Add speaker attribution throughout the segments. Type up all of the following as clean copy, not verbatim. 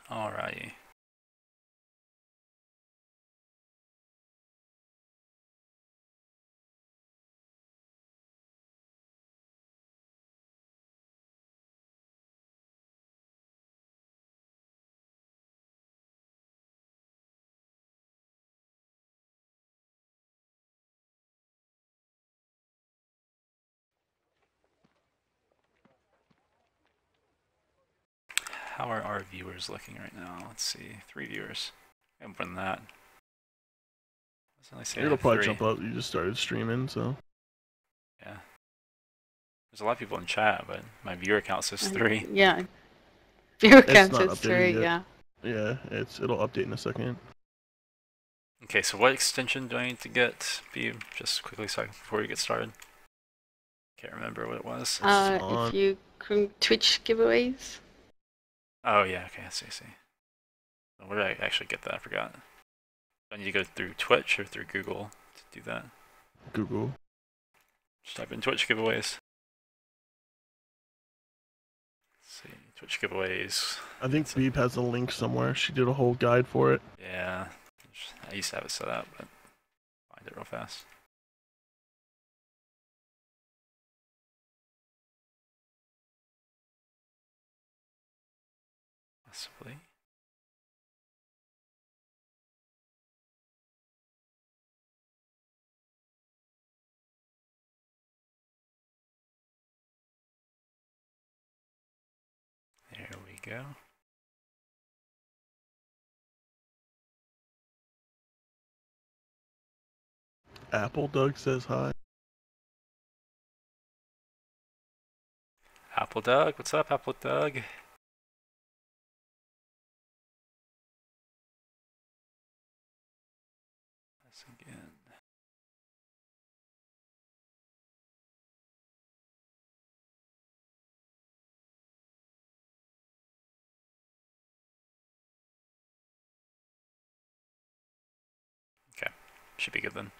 Speaker 1: Alrighty. How are our viewers looking right now? Let's see. 3 viewers. Open that. Doesn't really say I
Speaker 2: It'll
Speaker 1: have
Speaker 2: probably
Speaker 1: 3.
Speaker 2: jump up. You just started streaming, so.
Speaker 1: Yeah. There's a lot of people in chat, but my viewer count says 3.
Speaker 3: Yeah. Viewer
Speaker 2: It's
Speaker 3: count
Speaker 2: not
Speaker 3: says
Speaker 2: updated
Speaker 3: 3,
Speaker 2: yet.
Speaker 3: yeah.
Speaker 2: Yeah, it'll update in a second.
Speaker 1: Okay, so what extension do I need to get? Just quickly before we get started. Can't remember what it was.
Speaker 3: If you Twitch giveaways.
Speaker 1: Oh yeah, okay, I see. Where did I actually get that? I forgot. Do I need to go through Twitch or through Google to do that?
Speaker 2: Google.
Speaker 1: Just type in Twitch giveaways. Let's see, Twitch giveaways.
Speaker 2: I think Beep has a link somewhere. She did a whole guide for it.
Speaker 1: Yeah, I used to have it set up, but find it real fast. Possibly. There we go.
Speaker 2: Apple Doug says hi.
Speaker 1: Apple Doug, what's up, Apple Doug? This again. Okay, should be good then.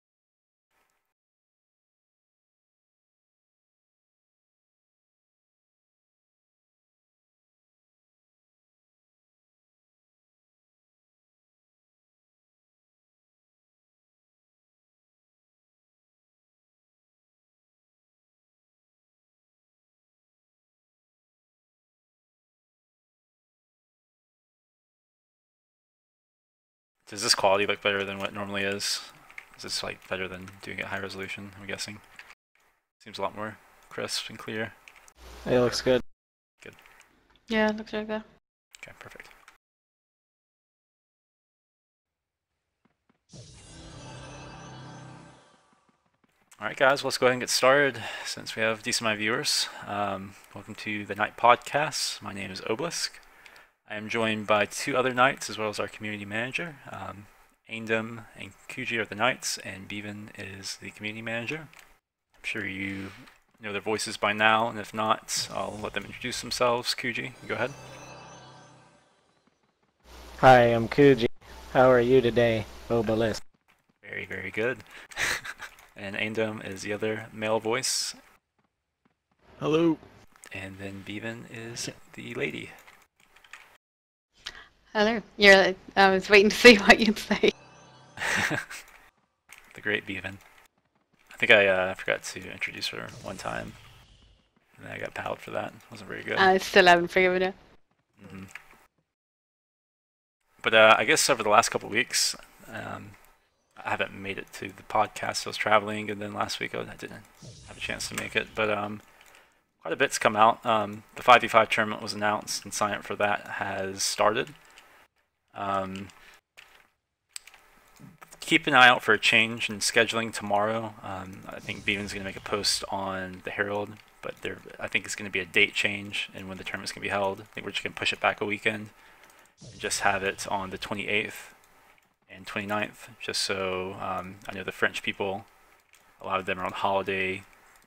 Speaker 1: Does this quality look better than what it normally is? Is this like better than doing it high resolution, I'm guessing? Seems a lot more crisp and clear.
Speaker 4: It looks good.
Speaker 1: Good.
Speaker 3: Yeah, it looks really good.
Speaker 1: Okay, perfect. Alright guys, let's go ahead and get started since we have a decent amount of viewers. Welcome to the Night Podcast. My name is Obelisk. I am joined by 2 other Knights as well as our community manager. Aindem and Kuji are the Knights and Bevan is the community manager. I'm sure you know their voices by now, and if not, I'll let them introduce themselves. Kuji, go ahead.
Speaker 4: Hi, I'm Kuji. How are you today, Obelisk?
Speaker 1: Very, very good. And Aindem is the other male voice.
Speaker 2: Hello.
Speaker 1: And then Bevan is the lady.
Speaker 3: Hello. I was waiting to see what you'd say.
Speaker 1: The great Bevan. I think I forgot to introduce her one time. And then I got paddled for that. Wasn't very good.
Speaker 3: I still haven't forgiven her.
Speaker 1: But I guess over the last couple of weeks, I haven't made it to the podcast. I was traveling, and then last week I didn't have a chance to make it. But quite a bit's come out. The 5v5 tournament was announced, and sign up for that has started. Keep an eye out for a change in scheduling tomorrow. I think Bevan's going to make a post on the Herald, but I think it's going to be a date change and when the tournament's going to be held. I think we're just going to push it back a weekend and just have it on the 28th and 29th, just so I know the French people, a lot of them are on holiday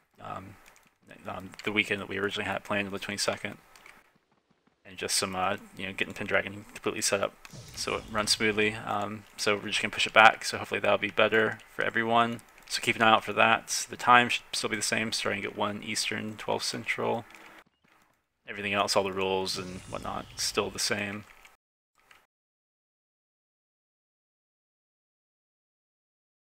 Speaker 1: the weekend that we originally had planned on the 22nd. And just some, getting Pendragon completely set up so it runs smoothly. So we're just going to push it back, so hopefully that'll be better for everyone. So keep an eye out for that. The time should still be the same, starting at 1 Eastern, 12 Central. Everything else, all the rules and whatnot, still the same.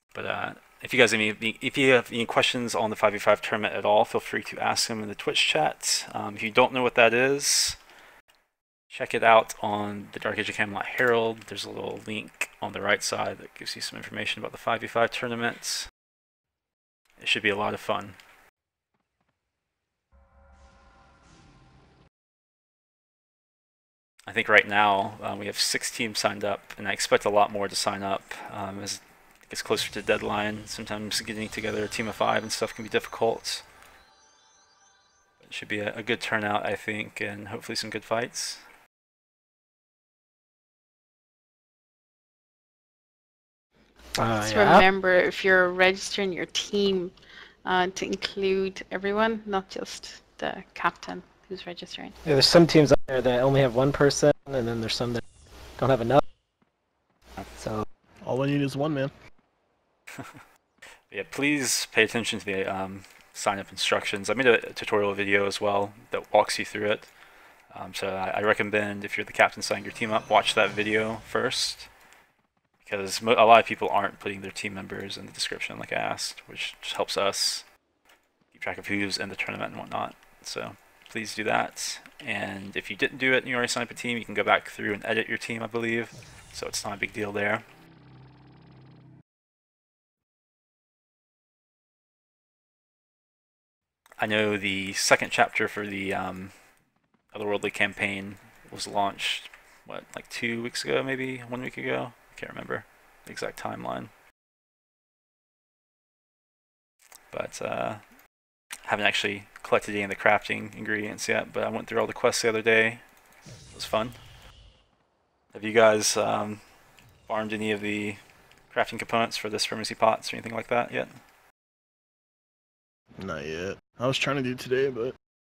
Speaker 1: But if you guys if you have any questions on the 5v5 tournament at all, feel free to ask them in the Twitch chat. If you don't know what that is, check it out on the Dark Age of Camelot Herald. There's a little link on the right side that gives you some information about the 5v5 tournament. It should be a lot of fun. I think right now we have 6 teams signed up, and I expect a lot more to sign up as it gets closer to deadline. Sometimes getting together a team of 5 and stuff can be difficult. It should be a good turnout, I think, and hopefully some good fights.
Speaker 3: Just remember, if you're registering your team, to include everyone, not just the captain who's registering.
Speaker 4: Yeah, there's some teams out there that only have one person, and then there's some that don't have enough. So
Speaker 2: all I need is one man.
Speaker 1: Yeah, please pay attention to the sign-up instructions. I made a tutorial video as well that walks you through it. So I recommend, if you're the captain signing your team up, watch that video first, because a lot of people aren't putting their team members in the description like I asked, which just helps us keep track of who's in the tournament and whatnot. So please do that. And if you didn't do it and you already signed up a team, you can go back through and edit your team, I believe. So it's not a big deal there. I know the second chapter for the Otherworldly campaign was launched, what, like 2 weeks ago, maybe 1 week ago? I can't remember the exact timeline. But haven't actually collected any of the crafting ingredients yet, but I went through all the quests the other day. It was fun. Have you guys farmed any of the crafting components for the supremacy pots or anything like that yet?
Speaker 2: Not yet. I was trying to do today, but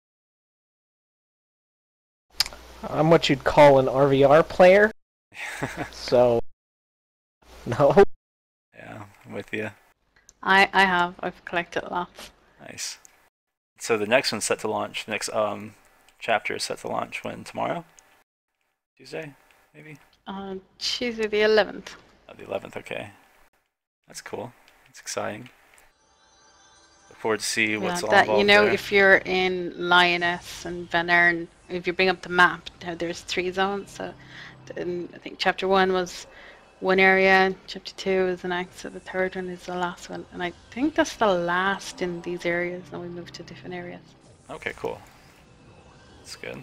Speaker 4: I'm what you'd call an RVR player. So no.
Speaker 1: Yeah, I'm with you.
Speaker 3: I've collected lots.
Speaker 1: Nice. So the next one's set to launch. The next chapter is set to launch when? Tomorrow? Tuesday, maybe?
Speaker 3: Tuesday the 11th.
Speaker 1: Oh, the 11th, okay. That's cool. That's exciting. Look forward to see what's all involved
Speaker 3: You know,
Speaker 1: there.
Speaker 3: if you're in Lioness and Van Ern, if you bring up the map, there's 3 zones. So I think chapter 1 was one area, chapter 2 is the next, so the 3rd one is the last one. And I think that's the last in these areas, and we move to different areas.
Speaker 1: Okay, cool. That's good.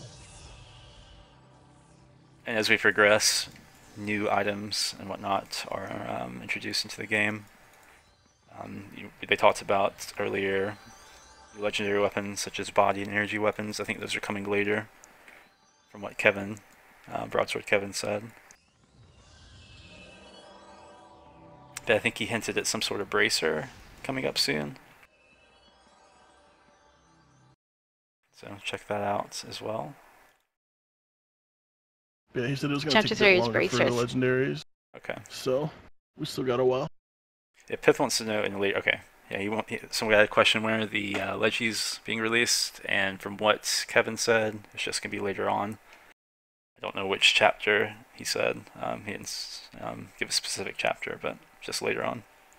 Speaker 1: And as we progress, new items and whatnot are introduced into the game. They talked about earlier legendary weapons such as body and energy weapons. I think those are coming later, from what Kevin, Broadsword Kevin said. But I think he hinted at some sort of bracer coming up soon. So check that out as well.
Speaker 2: yeah, he said it was going to take a bit longer for the legendaries.
Speaker 1: Okay.
Speaker 2: So we still got a while.
Speaker 1: Yeah, Pith wants to know in the later. Okay. Yeah, someone had a question where are the Legis being released, and from what Kevin said, it's just going to be later on. I don't know which chapter he said. He didn't give a specific chapter, but just later on.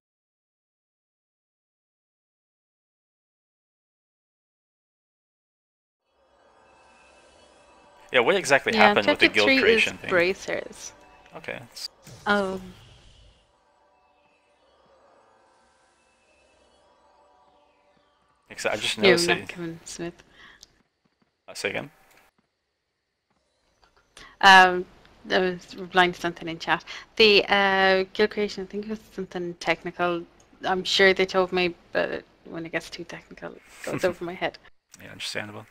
Speaker 1: Yeah, what exactly happened with the guild creation thing?
Speaker 3: Bracers.
Speaker 1: Okay.
Speaker 3: Oh.
Speaker 1: I just noticed
Speaker 3: not Kevin Smith.
Speaker 1: Say again?
Speaker 3: I was replying to something in chat. The guild creation, I think it was something technical. I'm sure they told me, but when it gets too technical, it goes over my head.
Speaker 1: Yeah, understandable.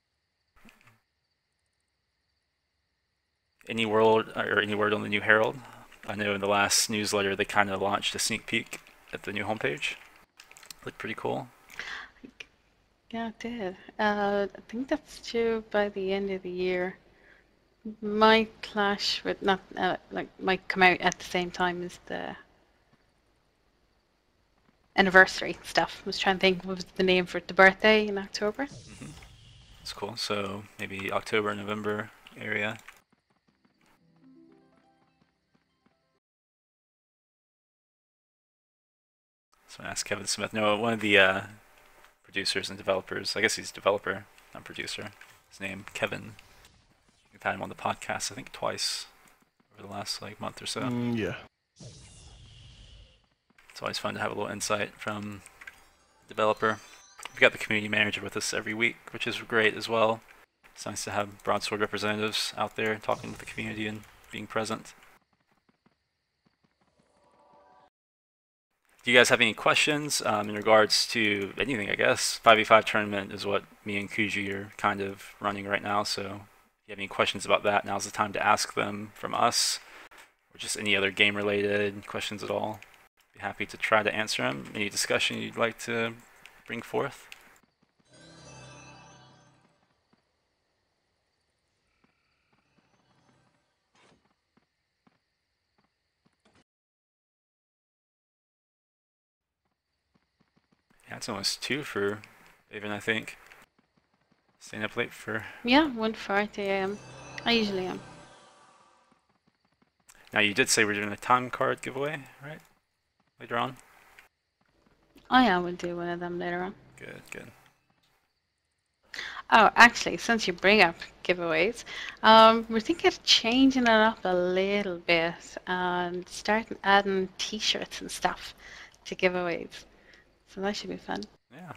Speaker 1: Any word on the new Herald? I know in the last newsletter they kind of launched a sneak peek at the new homepage. Looked pretty cool.
Speaker 3: Yeah, it did. I think that's due by the end of the year. Might clash with might come out at the same time as the anniversary stuff. I was trying to think what was the name for the birthday in October.
Speaker 1: Mm-hmm. That's cool. So maybe October, November area. So I asked Kevin Smith. No, one of the producers and developers. I guess he's a developer, not producer. His name Kevin. We've had him on the podcast, I think, twice over the last month or so.
Speaker 2: Yeah.
Speaker 1: It's always fun to have a little insight from the developer. We've got the community manager with us every week, which is great as well. It's nice to have Broadsword representatives out there talking to the community and being present. Do you guys have any questions in regards to anything, I guess? 5v5 tournament is what me and Kuji are kind of running right now, so if you have any questions about that, now's the time to ask them from us, or just any other game-related questions at all. Be happy to try to answer them. Any discussion you'd like to bring forth? Yeah, it's almost 2 for Avon, I think. Staying up late for...
Speaker 3: Yeah, 1:40 a.m. I usually am.
Speaker 1: Now, you did say we're doing a time card giveaway, right? Later on?
Speaker 3: Oh yeah, we'll do one of them later on.
Speaker 1: Good, good.
Speaker 3: Oh, actually, since you bring up giveaways, we're thinking of changing it up a little bit and starting adding t-shirts and stuff to giveaways. So that should be fun.
Speaker 1: Yeah.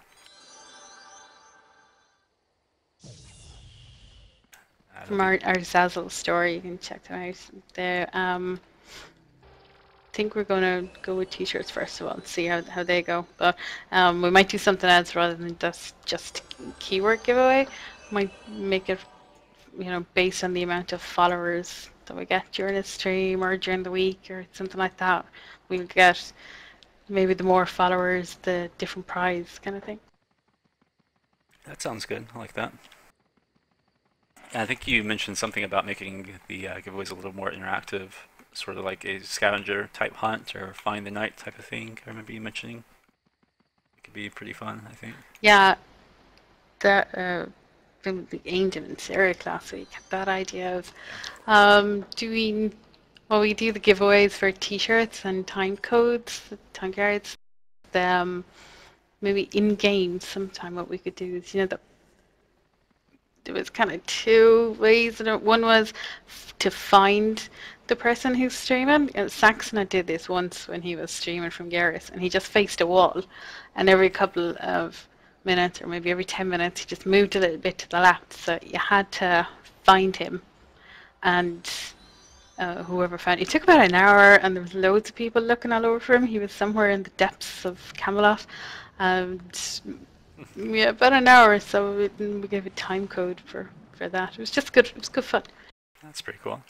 Speaker 3: From our Zazzle store, you can check them out. They're, I think we're going to go with t-shirts first of all and see how they go. But we might do something else rather than just keyword giveaway. Might make it, based on the amount of followers that we get during a stream or during the week or something like that. We'll get maybe the more followers, the different prize kind of thing.
Speaker 1: That sounds good. I like that. I think you mentioned something about making the giveaways a little more interactive, sort of like a scavenger type hunt or find the night type of thing. I remember you mentioning. It could be pretty fun, I think.
Speaker 3: Yeah, that the Angel and Sarah last week had that idea of doing. Well, we do the giveaways for t-shirts and time codes, time cards. Maybe in game sometime what we could do is, there was kind of 2 ways. One was to find the person who's streaming. Saxon did this once when he was streaming from Garrus, and he just faced a wall, and every couple of minutes, or maybe every 10 minutes, he just moved a little bit to the left. So you had to find him, and whoever found it took about an hour, and there was loads of people looking all over for him. He was somewhere in the depths of Camelot, and yeah, about an hour. So we gave a time code for that. It was just good. It was good fun.
Speaker 1: That's pretty cool.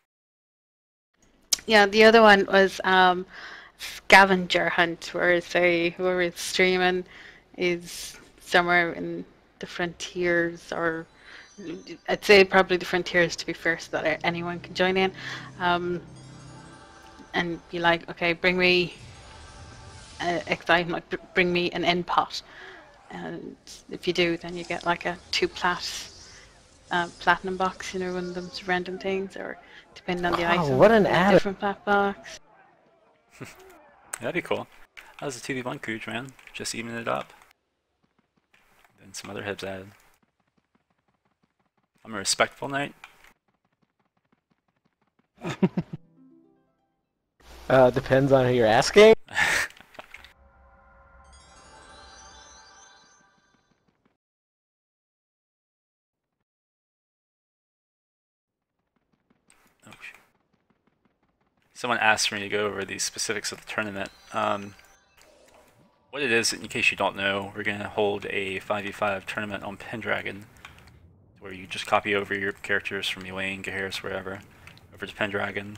Speaker 3: Yeah, the other one was scavenger hunt, where say whoever is streaming is somewhere in the frontiers, or I'd say probably the frontiers to be fair, so that anyone can join in, and be like, okay, bring me X item, like bring me an end pot, and if you do, then you get like a 2 platinum box, one of those random things, or depending on the item,
Speaker 4: what an
Speaker 3: a different plat box.
Speaker 1: That'd be cool. That was a 2v1 Cooge, man. Just evening it up. Then some other hibs added. I'm a respectful knight.
Speaker 4: Depends on who you're asking.
Speaker 1: Oh, someone asked me to go over the specifics of the tournament. What it is, in case you don't know, we're going to hold a 5v5 tournament on Pendragon, where you just copy over your characters from Elaine, Gaheris, wherever, over to Pendragon.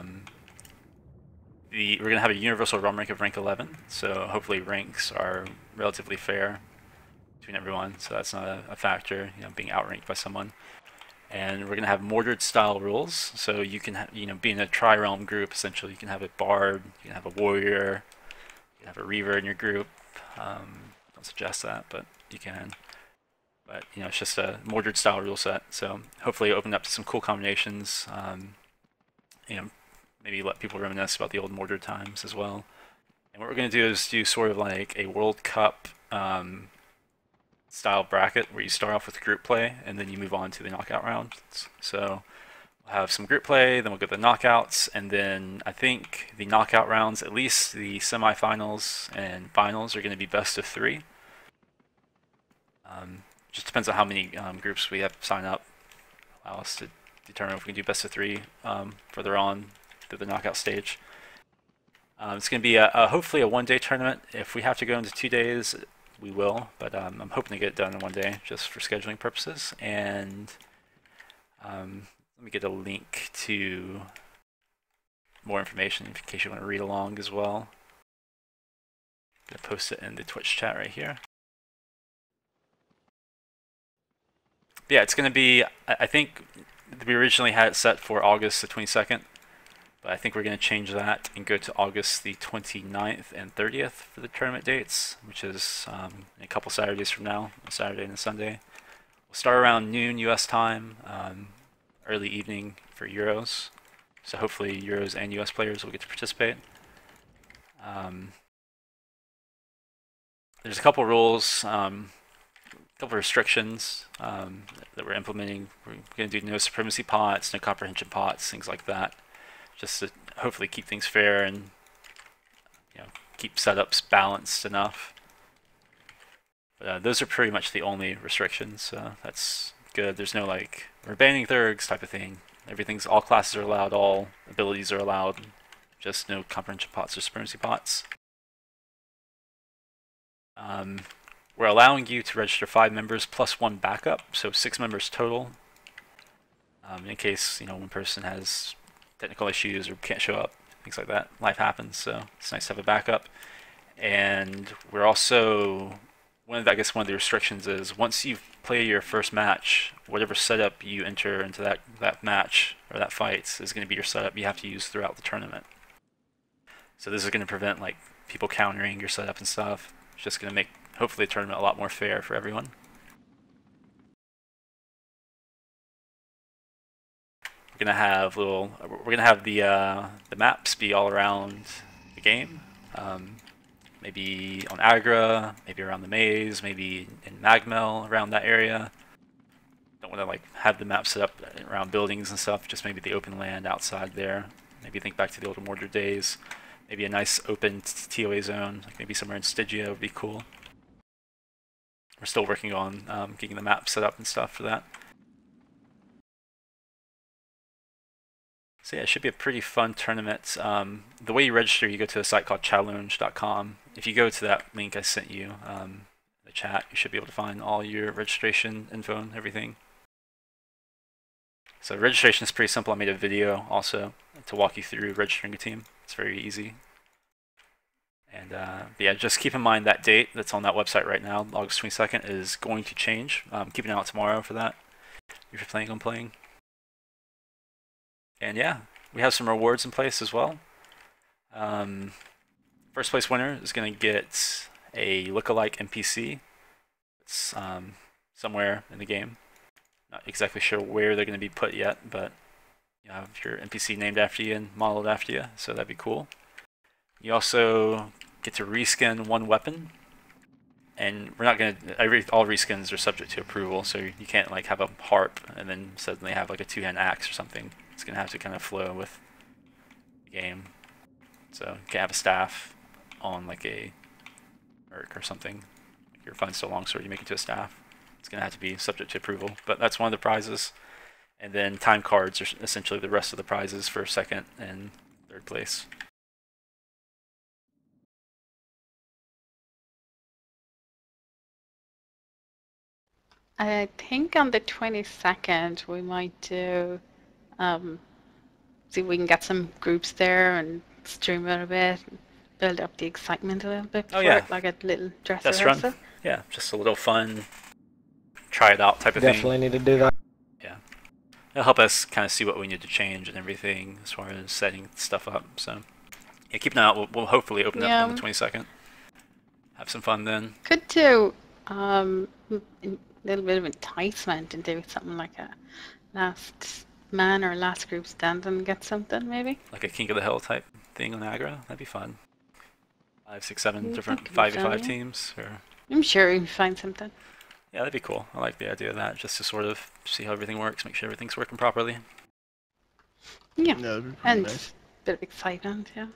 Speaker 1: We're going to have a universal realm rank of rank 11, so hopefully ranks are relatively fair between everyone, so that's not a factor, being outranked by someone. And we're going to have mortared style rules, so you can be in a tri-realm group, essentially. You can have a bard, you can have a warrior, you can have a reaver in your group. Don't suggest that, but you can. But it's just a mortared style rule set, so hopefully open up to some cool combinations. Maybe let people reminisce about the old mortared times as well. And what we're going to do is do sort of like a World Cup style bracket where you start off with group play and then you move on to the knockout rounds. So we'll have some group play, then we'll go to the knockouts, and then I think the knockout rounds, at least the semifinals and finals, are going to be best of 3. Just depends on how many groups we have to sign up. Allow us to determine if we can do best of 3 further on through the knockout stage. It's going to be hopefully a one-day tournament. If we have to go into 2 days, we will, but I'm hoping to get it done in 1 day just for scheduling purposes. And let me get a link to more information in case you want to read along as well. I'm going to post it in the Twitch chat right here. Yeah, it's going to be, I think we originally had it set for August the 22nd, but I think we're going to change that and go to August the 29th and 30th for the tournament dates, which is a couple Saturdays from now, a Saturday and a Sunday. We'll start around noon US time, early evening for Euros, so hopefully Euros and US players will get to participate. There's a couple rules, couple restrictions that we're implementing. We're going to do no supremacy pots, no comprehension pots, things like that, just to hopefully keep things fair and keep setups balanced enough. But those are pretty much the only restrictions, so that's good. There's no like we're banning Thurgs type of thing. All classes are allowed, all abilities are allowed, just no comprehension pots or supremacy pots. We're allowing you to register 5 members plus 1 backup, so 6 members total. In case one person has technical issues or can't show up, things like that. Life happens, so it's nice to have a backup. And we're also one of the restrictions is once you play your first match, whatever setup you enter into that match or that fight is going to be your setup you have to use throughout the tournament. So this is going to prevent like people countering your setup and stuff. It's just going to make hopefully the tournament a lot more fair for everyone. We're gonna have the maps be all around the game. Maybe on Agra, maybe around the maze, maybe in Magmel around that area. Don't want to like have the map set up around buildings and stuff. Just maybe the open land outside there. Maybe think back to the old Mordor days. Maybe a nice open TOA zone, like maybe somewhere in Stygia would be cool. We're still working on getting the map set up and stuff for that. So yeah, it should be a pretty fun tournament. The way you register, you go to a site called challenge.com. If you go to that link I sent you, the chat, you should be able to find all your registration info and everything. So registration is pretty simple. I made a video also to walk you through registering a team. It's very easy. And yeah, just keep in mind that date that's on that website right now, August 22nd, is going to change. Keep an eye out tomorrow for that, if you're planning on playing. And yeah, we have some rewards in place as well. First place winner is going to get a lookalike NPC. It's somewhere in the game. Not exactly sure where they're going to be put yet, but you have your NPC named after you and modeled after you, so that'd be cool. You also get to reskin 1 weapon, and we're not going to. All reskins are subject to approval, so you can't like have a harp and then suddenly have like a 2-hand axe or something. It's going to have to kind of flow with the game. So you can't have a staff on like a merc or something. Like your fine steel longsword, you make it to a staff. It's going to have to be subject to approval, but that's one of the prizes. And then time cards are essentially the rest of the prizes for 2nd and 3rd place.
Speaker 3: I think on the 22nd we might do see if we can get some groups there and stream it a bit, and build up the excitement a little bit.
Speaker 1: Oh yeah,
Speaker 3: like a little dress
Speaker 1: test
Speaker 3: rehearsal.
Speaker 1: run. Yeah, just a little fun, try it out type of
Speaker 4: Definitely
Speaker 1: thing.
Speaker 4: need to do that.
Speaker 1: Yeah, it'll help us kind of see what we need to change and everything as far as setting stuff up. So yeah, keep an eye out. We'll hopefully open up on the 22nd. Have some fun then.
Speaker 3: Could do a little bit of enticement and do something like a last man or last group stand and get something maybe.
Speaker 1: Like a King of the Hill type thing on Agra. That'd be fun. 5, 6, 7
Speaker 3: That
Speaker 1: different
Speaker 3: could be
Speaker 1: 5v5
Speaker 3: fun, yeah.
Speaker 1: teams. Or
Speaker 3: I'm sure we can find something.
Speaker 1: yeah, that'd be cool. I like the idea of that, just to sort of see how everything works, make sure everything's working properly.
Speaker 3: Yeah,
Speaker 2: Yeah, that'd be pretty
Speaker 3: and
Speaker 2: nice.
Speaker 3: a bit of excitement, yeah.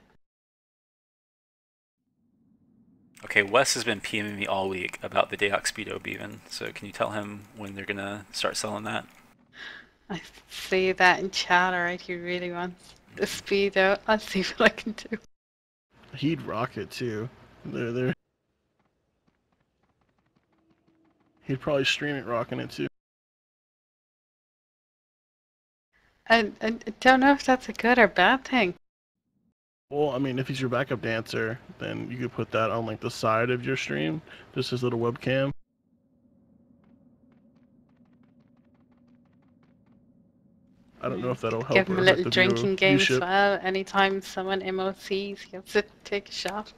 Speaker 1: Okay, Wes has been PMing me all week about the DAOC Speedo Bevan, so can you tell him when they're gonna start selling that?
Speaker 3: I see that in chat, alright, he really wants the speedo. I'll see what I can do.
Speaker 2: He'd rock it too. They're. He'd probably stream it rocking it too.
Speaker 3: And I don't know if that's a good or bad thing.
Speaker 2: Well, I mean, if he's your backup dancer, then you could put that on like the side of your stream, just his little webcam. I don't know if that'll help
Speaker 3: Give him
Speaker 2: or
Speaker 3: a
Speaker 2: hurt
Speaker 3: little
Speaker 2: the
Speaker 3: drinking game as
Speaker 2: viewship.
Speaker 3: well. Anytime someone MOCs, he has to take a shot.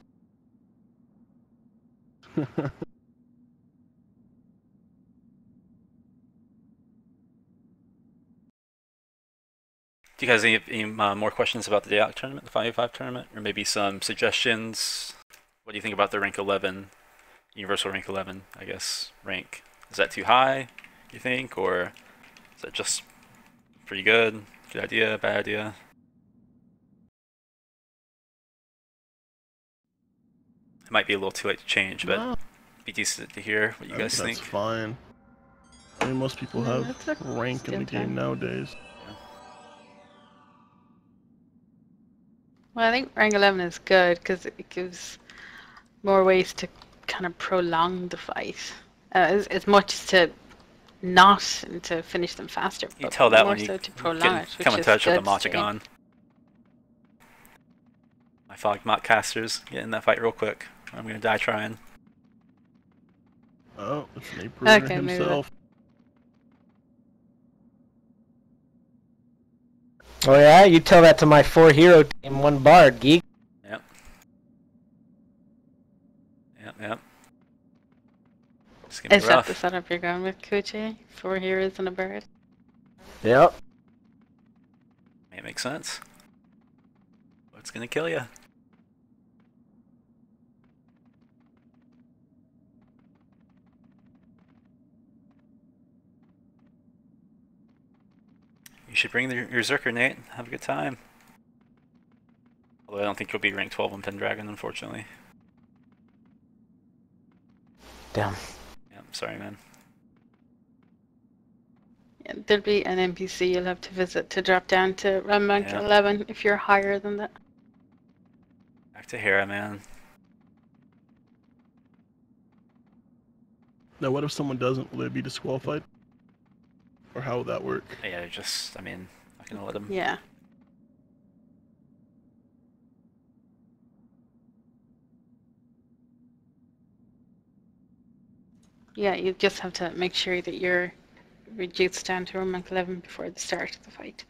Speaker 1: Do you guys have any more questions about the DAOC tournament, the 5v5 tournament, or maybe some suggestions? What do you think about the rank 11, universal rank 11, I guess, rank? Is that too high, you think, or is that just pretty good? Good idea, bad idea? It might be a little too late to change, but
Speaker 2: No,
Speaker 1: it'd be decent to hear what you guys
Speaker 2: that's
Speaker 1: think.
Speaker 2: fine. I mean, most people
Speaker 3: No,
Speaker 2: have
Speaker 3: that's a
Speaker 2: rank in the
Speaker 3: still
Speaker 2: game
Speaker 3: time.
Speaker 2: nowadays.
Speaker 3: Well, I think rank 11 is good because it gives more ways to kind of prolong the fight. As much as to not and to finish them faster,
Speaker 1: You
Speaker 3: but
Speaker 1: tell that
Speaker 3: more
Speaker 1: when you
Speaker 3: so to prolong it,
Speaker 1: come
Speaker 3: which
Speaker 1: in
Speaker 3: is
Speaker 1: touch with the
Speaker 3: good stream.
Speaker 1: Machagon. My Fog Mach casters, get in that fight real quick. I'm gonna die trying.
Speaker 2: Oh, it's Nate Bruder
Speaker 3: Okay, maybe
Speaker 2: himself.
Speaker 4: Oh yeah, you tell that to my 4-hero team, 1 bard, geek.
Speaker 1: Yep. Yep. It's gonna be
Speaker 3: Is that
Speaker 1: rough.
Speaker 3: the setup you're going with, Kuchi? 4 heroes and a bird?
Speaker 4: Yep.
Speaker 1: It makes sense. What's gonna kill you? You should bring your Zerker, Nate. Have a good time. Although I don't think you'll be ranked 12 on Pendragon, unfortunately.
Speaker 4: Damn.
Speaker 1: Yeah, sorry, man.
Speaker 3: Yeah, there'll be an NPC you'll have to visit to drop down to rank
Speaker 1: Yeah.
Speaker 3: 11 if you're higher than that.
Speaker 1: Back to Hera, man.
Speaker 2: Now, what if someone doesn't? Will they be disqualified? Or how would that work?
Speaker 1: Yeah, just, I mean, not gonna let him.
Speaker 3: Yeah. Yeah, you just have to make sure that you're reduced down to rank 11 before the start of the fight.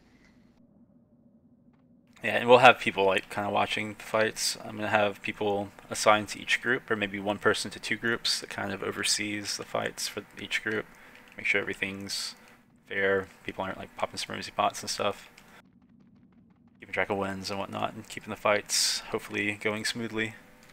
Speaker 1: Yeah, and we'll have people like kind of watching the fights. I'm gonna have people assigned to each group, or maybe one person to 2 groups that kind of oversees the fights for each group. Make sure everything's fair. People aren't like popping some emergency pots and stuff. Keeping track of wins and whatnot, and keeping the fights hopefully going smoothly.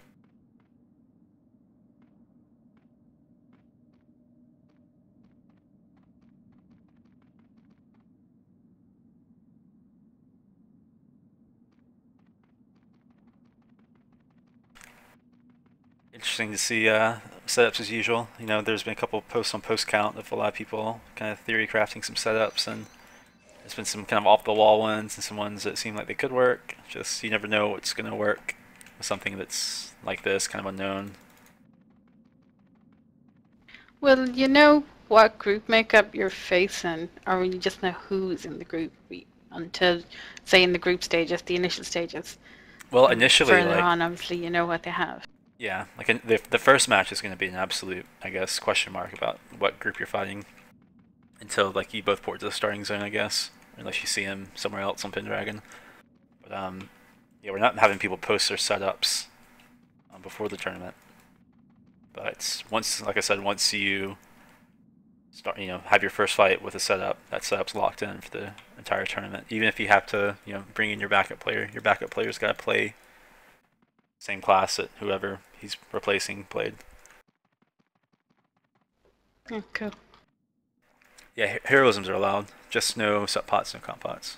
Speaker 1: Interesting to see setups as usual. You know, there's been a couple of posts on Post Count of a lot of people kind of theory crafting some setups, and there's been some kind of off the wall ones and some ones that seem like they could work. Just you never know what's gonna work with something that's like this, kind of unknown.
Speaker 3: Well, you know what group makeup you're facing, or you just know who's in the group until, say, in the group stages, the initial stages.
Speaker 1: Well, initially,
Speaker 3: further
Speaker 1: like
Speaker 3: on, obviously, you know what they have.
Speaker 1: yeah, like the first match is gonna be an absolute, I guess, question mark about what group you're fighting until like you both port to the starting zone, I guess, unless you see him somewhere else on Pendragon. But yeah, we're not having people post their setups before the tournament. But once, like I said, once you start, you know, have your first fight with a setup, that setup's locked in for the entire tournament. Even if you have to, you know, bring in your backup player's got to play same class that whoever he's replacing played.
Speaker 3: Oh, cool.
Speaker 1: Yeah, heroisms are allowed, just no sub pots, no comp pots.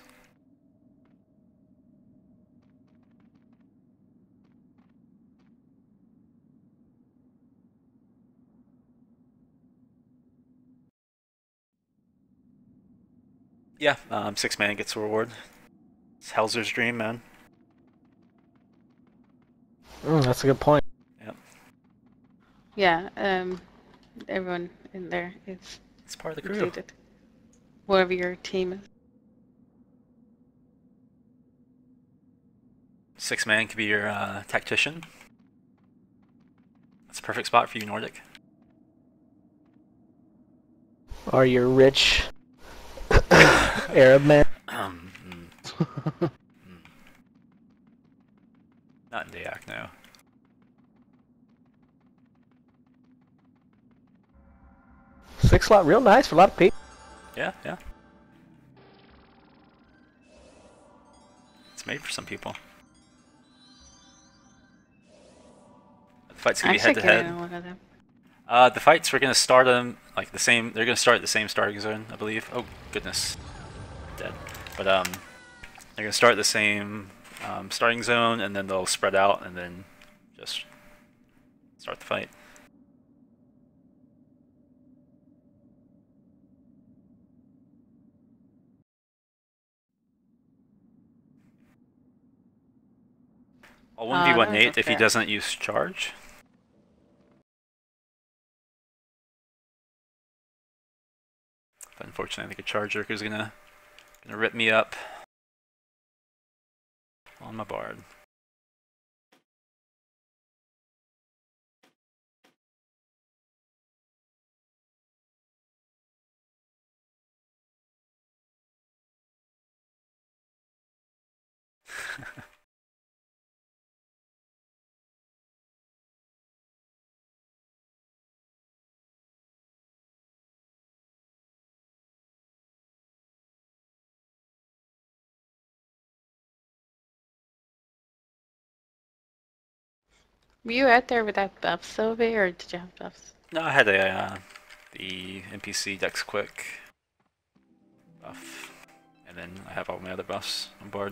Speaker 1: Yeah, 6 mana gets a reward. It's Helzer's dream, man.
Speaker 4: That's a good point.
Speaker 1: Yep.
Speaker 3: Yeah, everyone in there is
Speaker 1: It's part of the crew.
Speaker 3: included. Whatever your team is.
Speaker 1: 6 man could be your tactician. That's a perfect spot for you, Nordic.
Speaker 4: Or your rich Arab man.
Speaker 1: Not in DAOC, no.
Speaker 4: Six slot, real nice for a lot of people.
Speaker 1: Yeah, yeah. It's made for some people. The fight's gonna be head to head.
Speaker 3: One of them.
Speaker 1: The fights, we're gonna start them like the same. They're gonna start at the same starting zone, I believe. Oh goodness, dead. But they're gonna start at the same starting zone, and then they'll spread out, and then just start the fight. I'll 1v1 Nate if he doesn't use charge. But unfortunately, I think a charger is gonna rip me up on my bard.
Speaker 3: Were you out there without buffs, Sylvie, or did you have buffs?
Speaker 1: No, I had a the NPC Dex Quick buff, and then I have all my other buffs on board.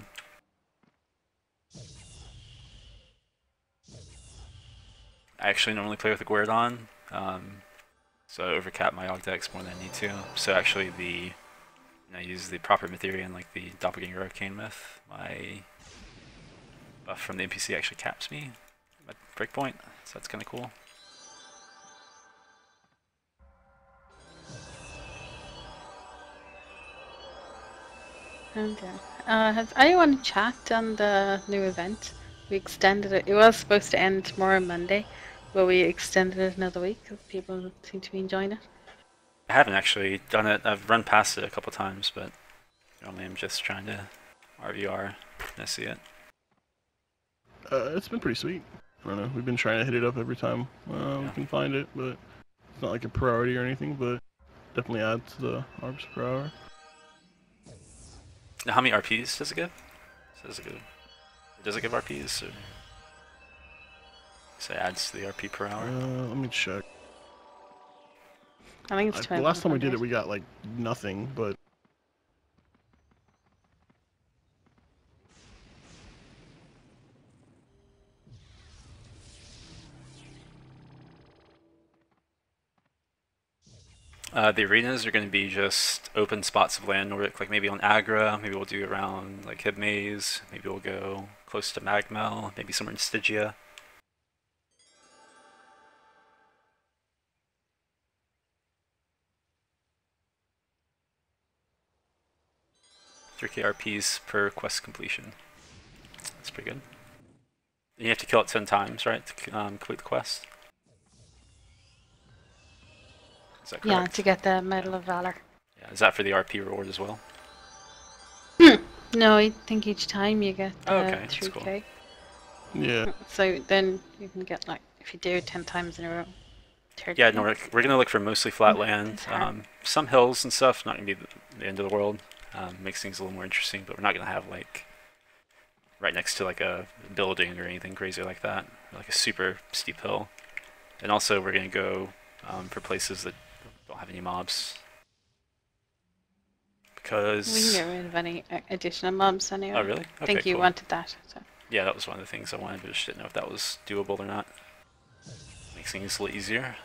Speaker 1: I actually normally play with a Guerdon, so I overcap my Og Dex more than I need to. So actually, I use the proper Mytherian, like the Doppelganger Arcane Myth. My buff from the NPC actually caps me at breakpoint, so that's kind of cool.
Speaker 3: Okay. Has anyone checked on the new event? We extended it. It was supposed to end tomorrow, Monday, but we extended it another week because people seem to be enjoying it.
Speaker 1: I haven't actually done it. I've run past it a couple times, but normally I'm just trying to RVR and see it.
Speaker 2: It's been pretty sweet. I don't know. We've been trying to hit it up every time we can find it, but it's not like a priority or anything. But definitely adds to the ARPs per hour.
Speaker 1: Now, how many RPs does it give? Does it give RPs? Or so it adds to the RP per hour.
Speaker 2: Let me check.
Speaker 3: I think it's
Speaker 2: The last time we did it, we got like nothing, but.
Speaker 1: The arenas are going to be just open spots of land, Nordic, like maybe on Agra, maybe we'll do around like Hib Maze, maybe we'll go close to Magmel, maybe somewhere in Stygia. RPs per quest completion. That's pretty good. You have to kill it 10 times, right, to complete the quest? Is that correct?
Speaker 3: Yeah, to get the Medal of Valor.
Speaker 1: Yeah, is that for the RP reward as well?
Speaker 3: No, I think each time you get 3k.
Speaker 1: Cool.
Speaker 2: Yeah.
Speaker 3: So then you can get, like, if you do it 10 times in a row. 30.
Speaker 1: Yeah, Nordic. We're going to look for mostly flat land. Some hills and stuff, not going to be the end of the world. Makes things a little more interesting, but we're not going to have like right next to like a building or anything crazy like that, like a super steep hill. And also we're gonna go for places that don't have any mobs, because
Speaker 3: We can get rid of any additional mobs anyway.
Speaker 1: Oh really?
Speaker 3: I
Speaker 1: Okay,
Speaker 3: think you
Speaker 1: cool.
Speaker 3: wanted that. So.
Speaker 1: Yeah, that was one of the things I wanted, but just didn't know if that was doable or not. Makes things a little easier.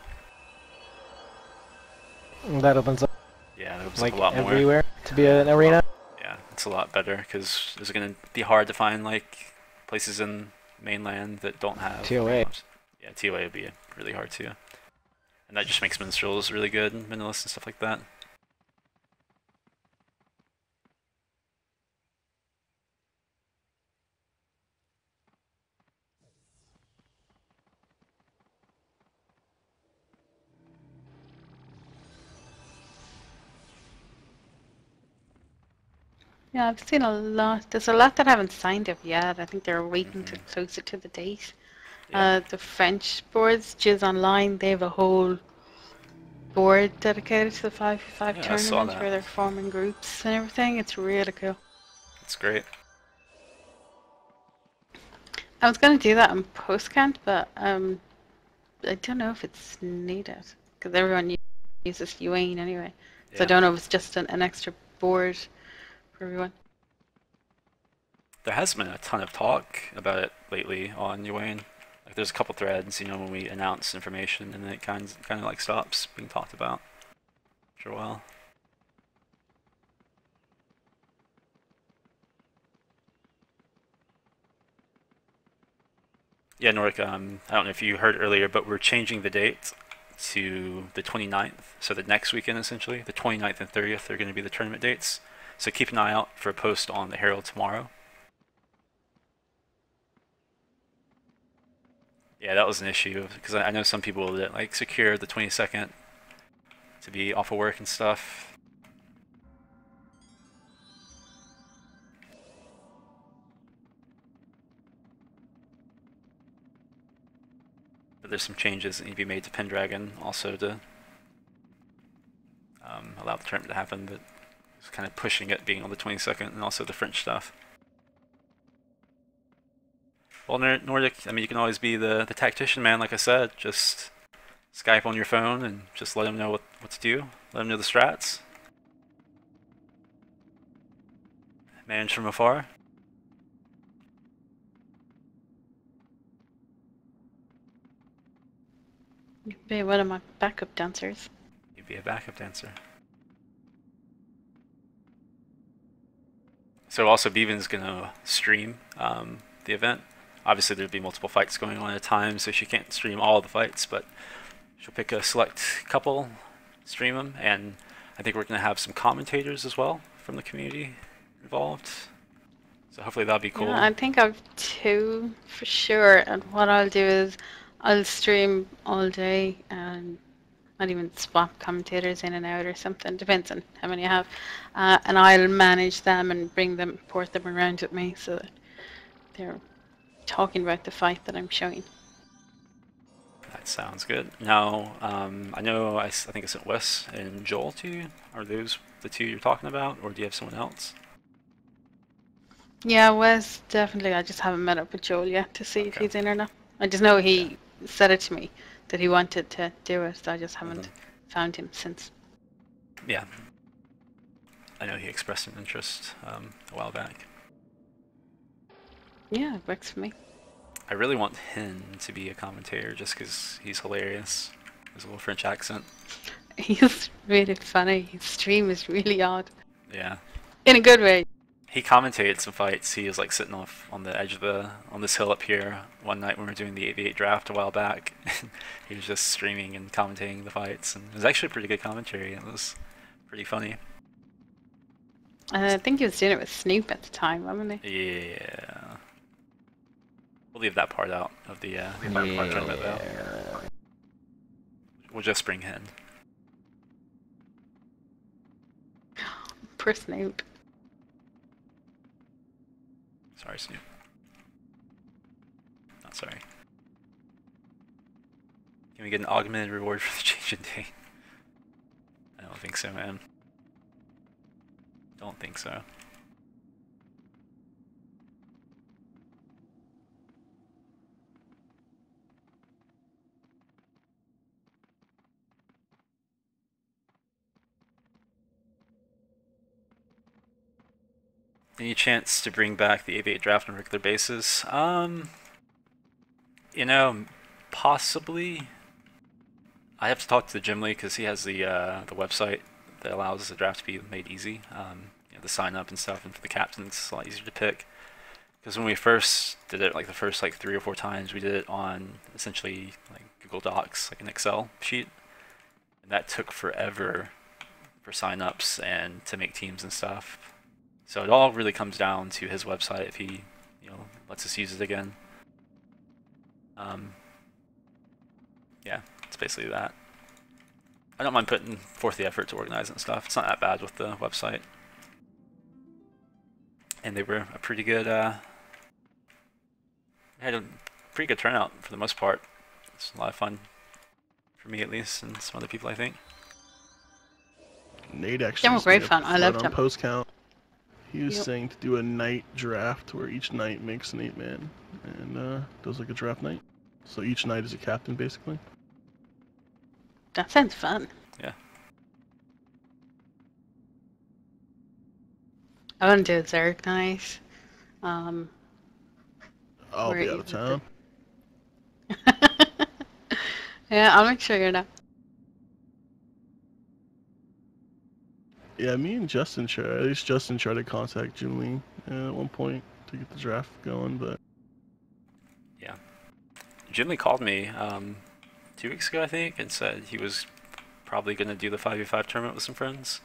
Speaker 4: That opens up
Speaker 1: Yeah, that opens
Speaker 4: like
Speaker 1: up a lot more.
Speaker 4: everywhere to be an arena.
Speaker 1: Yeah, it's a lot better because it's gonna be hard to find like places in mainland that don't have
Speaker 4: TOA.
Speaker 1: mobs. Yeah, TOA would be really hard too, and that just makes minstrels really good and minimalists and stuff like that.
Speaker 3: Yeah, I've seen a lot. There's a lot that haven't signed up yet. I think they're waiting to closer to the date.
Speaker 1: Yeah.
Speaker 3: The French boards, Jizz Online, they have a whole board dedicated to the 5v5
Speaker 1: Yeah, I saw
Speaker 3: tournament
Speaker 1: that.
Speaker 3: where they're forming groups and everything. It's really cool.
Speaker 1: It's great.
Speaker 3: I was going to do that on Postcant, but I don't know if it's needed because everyone uses Uane anyway. So
Speaker 1: Yeah.
Speaker 3: I don't know if it's just an extra board for everyone.
Speaker 1: There has been a ton of talk about it lately on Uane. Like, there's a couple threads, you know, when we announce information, and then it kind of like stops being talked about for a while. Yeah, Norik, I don't know if you heard earlier, but we're changing the date to the 29th, so the next weekend essentially. The 29th and 30th are going to be the tournament dates, so keep an eye out for a post on the Herald tomorrow. Yeah, that was an issue, because I know some people that like secure the 22nd to be off of work and stuff. But there's some changes that need to be made to Pendragon also to allow the tournament to happen, that is kind of pushing it being on the 22nd, and also the French stuff. Well, Nordic, I mean, you can always be the tactician, man, like I said. Just Skype on your phone and just let them know what to do. Let them know the strats. Manage from afar.
Speaker 3: You could be one of my backup dancers.
Speaker 1: You'd be a backup dancer. So also, Beevan's gonna stream the event. Obviously, there'll be multiple fights going on at a time, so she can't stream all the fights, but she'll pick a select couple, stream them, and I think we're gonna have some commentators as well from the community involved. So hopefully that'll be cool.
Speaker 3: Yeah, I think I've two for sure, and what I'll do is I'll stream all day and might even swap commentators in and out or something, depends on how many I have. And I'll manage them and port them around with me so that they're talking about the fight that I'm showing.
Speaker 1: That sounds good. Now, I know I think I sent Wes and Joel to you. Are those the two you're talking about, or do you have someone else?
Speaker 3: Yeah, Wes, definitely. I just haven't met up with Joel yet to see if
Speaker 1: Okay.
Speaker 3: he's in or not. I just know he said it to me that he wanted to do it, so I just haven't found him since.
Speaker 1: Yeah. I know he expressed an interest a while back.
Speaker 3: Yeah, it works for me.
Speaker 1: I really want Hin to be a commentator just because he's hilarious. His little French accent.
Speaker 3: He's really funny. His stream is really odd.
Speaker 1: Yeah.
Speaker 3: In a good way.
Speaker 1: He commentated some fights. He was like sitting off on the edge of on this hill up here one night when we were doing the 8v8 draft a while back. He was just streaming and commentating the fights, and it was actually a pretty good commentary. It was pretty funny.
Speaker 3: I think he was doing it with Snoop at the time, wasn't he?
Speaker 1: Yeah. We'll leave that part out of the tournament though. We'll just bring Hin.
Speaker 3: Poor Snoop.
Speaker 1: Sorry, Snoop. Not sorry. Can we get an augmented reward for the change in date? I don't think so, man. Don't think so. Any chance to bring back the AV8 draft on a regular basis? You know, possibly. I have to talk to the gym lead because he has the website that allows the draft to be made easy. You know, the sign up and stuff, and for the captains, it's a lot easier to pick. Because when we first did it, like the first like 3 or 4 times, we did it on essentially like Google Docs, like an Excel sheet, and that took forever for sign-ups and to make teams and stuff. So it all really comes down to his website if he, you know, lets us use it again. Yeah, it's basically that. I don't mind putting forth the effort to organize it and stuff. It's not that bad with the website. And they were a pretty good, had a pretty good turnout for the most part. It's a lot of fun, for me at least, and some other people I think.
Speaker 2: Nate actually
Speaker 3: They were great fun. I loved
Speaker 2: on
Speaker 3: them.
Speaker 2: post count. He was
Speaker 3: Yep.
Speaker 2: saying to do a night draft where each night makes an 8-man and does like a draft night. So each night is a captain basically.
Speaker 3: That sounds fun.
Speaker 1: Yeah.
Speaker 3: I want to do a Zerg night.
Speaker 2: I'll
Speaker 3: Where
Speaker 2: be out
Speaker 3: you-
Speaker 2: of town.
Speaker 3: Yeah, I'll make sure you're not.
Speaker 2: Yeah, me and Justin at least Justin tried to contact Julie at one point to get the draft going, but
Speaker 1: Yeah. Jim Lee called me 2 weeks ago, I think, and said he was probably going to do the 5v5 tournament with some friends.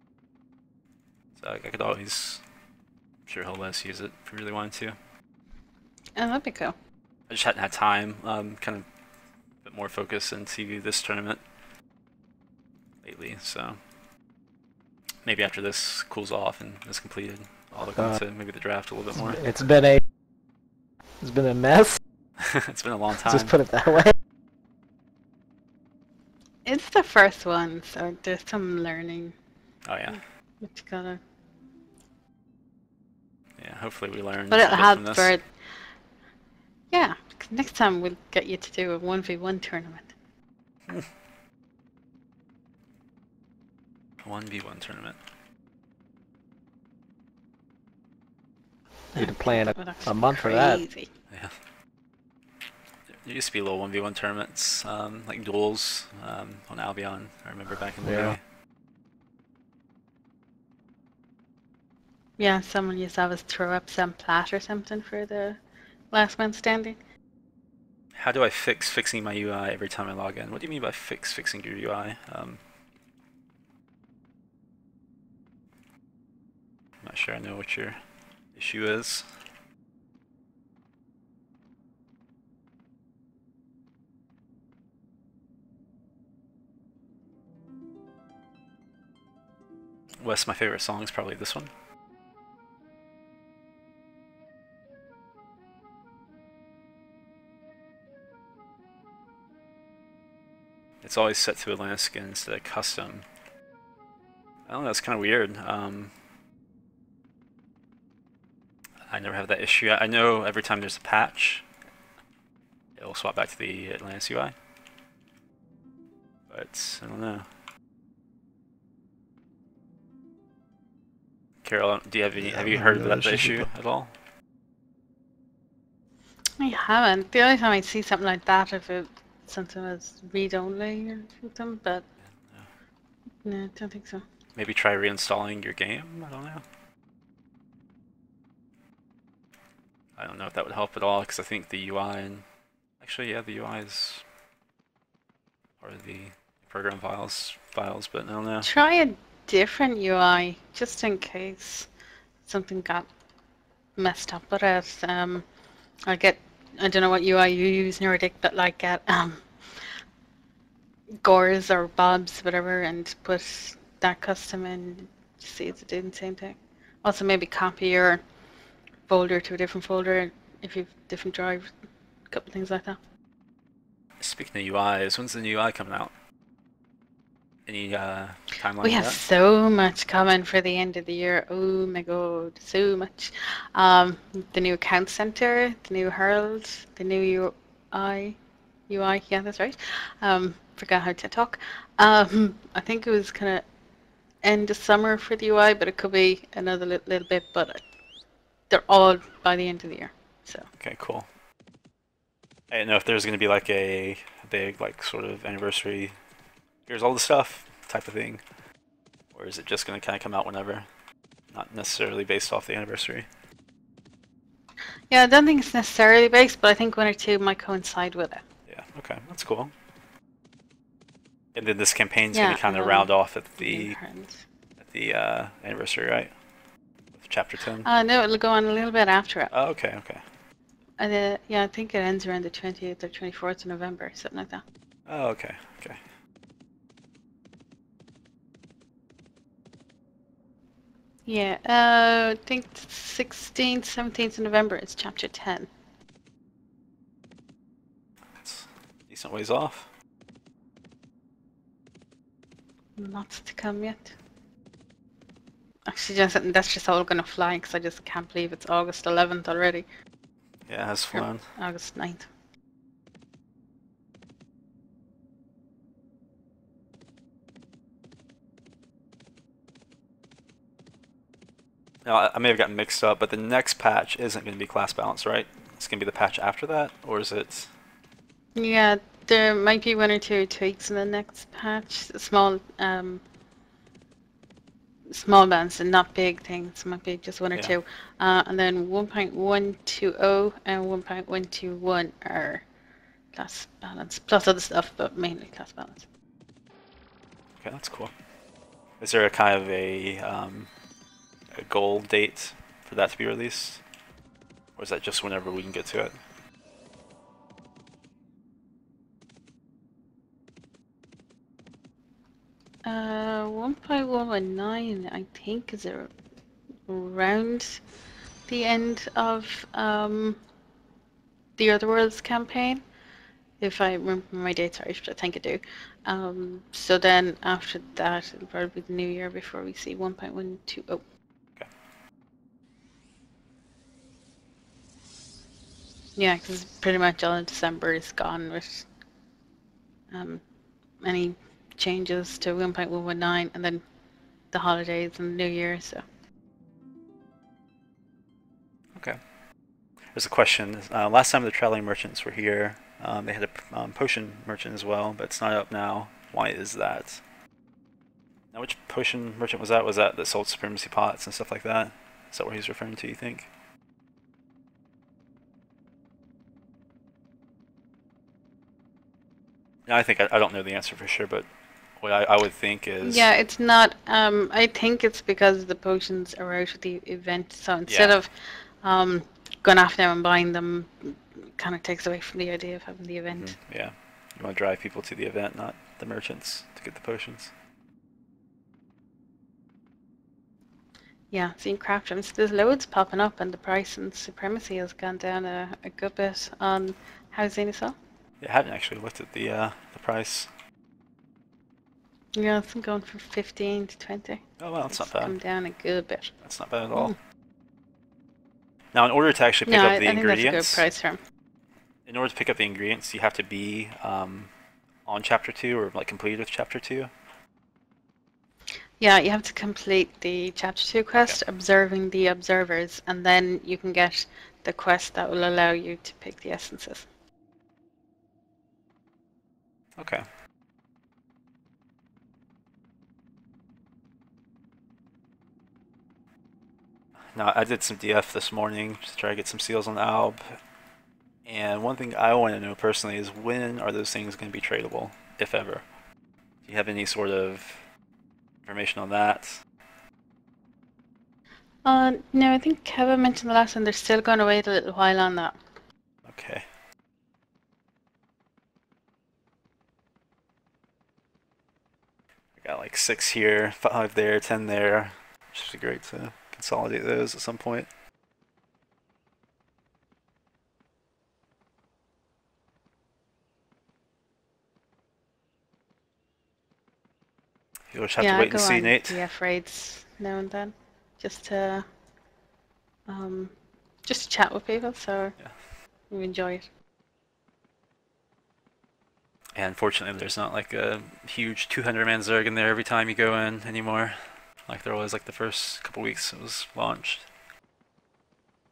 Speaker 1: So I could always, I'm sure he'll let us use it if we really wanted to.
Speaker 3: Oh, that'd be cool.
Speaker 1: I just hadn't had time, kind of a bit more focus into this tournament lately, so maybe after this cools off and is completed, I'll look into maybe the draft a little bit more.
Speaker 4: It's been a mess.
Speaker 1: It's been a long time.
Speaker 4: Just put it that way.
Speaker 3: It's the first one, so there's some learning.
Speaker 1: Oh yeah.
Speaker 3: What you gotta.
Speaker 1: Yeah, hopefully we learn
Speaker 3: But
Speaker 1: a
Speaker 3: it'll
Speaker 1: bit
Speaker 3: help
Speaker 1: from this.
Speaker 3: for. Yeah, 'cause next time we'll get you to do a 1v1 tournament.
Speaker 1: 1v1 tournament.
Speaker 4: Need to plan
Speaker 3: That would
Speaker 4: a
Speaker 3: actually be
Speaker 4: month for that.
Speaker 3: crazy.
Speaker 1: Yeah. There used to be little 1v1 tournaments, like duels on Albion, I remember back in the
Speaker 4: Yeah.
Speaker 1: day.
Speaker 3: Yeah, someone used to have us throw up some plat or something for the last man standing.
Speaker 1: How do I fixing my UI every time I log in? What do you mean by fixing your UI? I'm not sure I know what your issue is. Wes, my favorite song is probably this one. It's always set to Atlanta skin instead of custom. I don't know, that's kind of weird. I never have that issue. I know every time there's a patch, it'll swap back to the Atlantis UI. But I don't know. Carol, do you have any?
Speaker 2: Yeah,
Speaker 1: Have you
Speaker 2: I
Speaker 1: heard
Speaker 2: know
Speaker 1: about
Speaker 2: it's
Speaker 1: the
Speaker 2: just
Speaker 1: issue at all?
Speaker 3: I haven't. The only time I see something like that if it something was read only or something, but no, I don't think so.
Speaker 1: Maybe try reinstalling your game. I don't know. I don't know if that would help at all because I think the UI and actually, yeah, the UI is part of the program files, but I don't know.
Speaker 3: Try a different UI just in case something got messed up with it. I don't know what UI you use, Nordic, but like get Gores or Bobs, whatever, and put that custom in. See if it's doing the same thing. Also, maybe copy your folder to a different folder if you've different drives, a couple things like that.
Speaker 1: Speaking of UIs, when's the new UI coming out? Any timeline
Speaker 3: We
Speaker 1: on
Speaker 3: have
Speaker 1: that?
Speaker 3: so much coming for the end of the year. Oh my god, so much. The new account center, the new Herald, the new UI, yeah, that's right. Forgot how to talk. I think it was kind of end of summer for the UI, but it could be another little bit. But they're all by the end of the year. So
Speaker 1: Okay, cool. I didn't know if there's going to be like a big, like, sort of anniversary, here's all the stuff type of thing, or is it just going to kind of come out whenever, not necessarily based off the anniversary?
Speaker 3: yeah, I don't think it's necessarily based, but I think one or two might coincide with it.
Speaker 1: Yeah, okay, that's cool. And then this campaign's
Speaker 3: Yeah,
Speaker 1: going to kind of
Speaker 3: and
Speaker 1: round off at
Speaker 3: then
Speaker 1: the anniversary, right? With chapter 10?
Speaker 3: no, it'll go on a little bit after it.
Speaker 1: Oh, okay, okay.
Speaker 3: And yeah, I think it ends around the 20th or 24th of November, something like that.
Speaker 1: Oh, okay, okay.
Speaker 3: Yeah, I think 16th, 17th of November is chapter 10.
Speaker 1: That's a decent ways off.
Speaker 3: Lots to come yet. Actually, that's just all gonna fly because I just can't believe it's August 11th already.
Speaker 1: Yeah, it has
Speaker 3: Or
Speaker 1: flown.
Speaker 3: August 9th.
Speaker 1: Now, I may have gotten mixed up, but the next patch isn't going to be class balance, right? It's going to be the patch after that, or is it?
Speaker 3: Yeah, there might be one or two tweaks in the next patch. Small bands and not big things. Might be just one or
Speaker 1: Yeah.
Speaker 3: two. And then 1.120 and 1.121 are class balance, plus other stuff, but mainly class balance.
Speaker 1: Okay, that's cool. Is there a kind of a goal date for that to be released? Or is that just whenever we can get to it?
Speaker 3: Uh, 1.119, I think, is around the end of the Other Worlds campaign, if I remember my dates right, which I think I do. So then after that, it'll probably be the new year before we see 1.120.
Speaker 1: Okay.
Speaker 3: Yeah, because pretty much all of December is gone with any changes to 1.119 and then the holidays and the new year, so.
Speaker 1: Okay. There's a question. Last time the traveling merchants were here, they had a potion merchant as well, but it's not up now. Why is that? Now, which potion merchant was that? Was that sold supremacy pots and stuff like that? Is that what he's referring to, you think? Yeah, I think I don't know the answer for sure, but what I would think is...
Speaker 3: Yeah, it's not. I think it's because the potions are out at the event, so instead of going after them and buying them, kind of takes away from the idea of having the event.
Speaker 1: Yeah, you want to drive people to the event, not the merchants, to get the potions.
Speaker 3: Yeah, seeing craft rooms. There's loads popping up, and the price and supremacy has gone down a good bit on housing as well.
Speaker 1: Yeah, I haven't actually looked at the price.
Speaker 3: Yeah, it's been going from 15 to 20.
Speaker 1: Oh well, that's not
Speaker 3: It's
Speaker 1: bad.
Speaker 3: come down a good bit.
Speaker 1: That's not bad at all. Now, in order to actually pick up the ingredients,
Speaker 3: I think that's a good price for 'em.
Speaker 1: In order to pick up the ingredients, you have to be on chapter 2 or like completed with chapter 2.
Speaker 3: Yeah, you have to complete the chapter 2 quest, observing the observers, and then you can get the quest that will allow you to pick the essences.
Speaker 1: Okay. Now, I did some DF this morning to try to get some seals on the Alb. And one thing I want to know personally is when are those things going to be tradable, if ever? Do you have any sort of information on that?
Speaker 3: No, I think Kevin mentioned the last one. They're still going to wait a little while on that.
Speaker 1: Okay. I got like 6 here, 5 there, 10 there. Which would be great to consolidate those at some point. You'll just have to wait and see, Nate.
Speaker 3: Yeah, raids now and then, just to chat with people. So we enjoy it.
Speaker 1: And fortunately, there's not like a huge 200-man Zerg in there every time you go in anymore, like there was like the first couple weeks it was launched.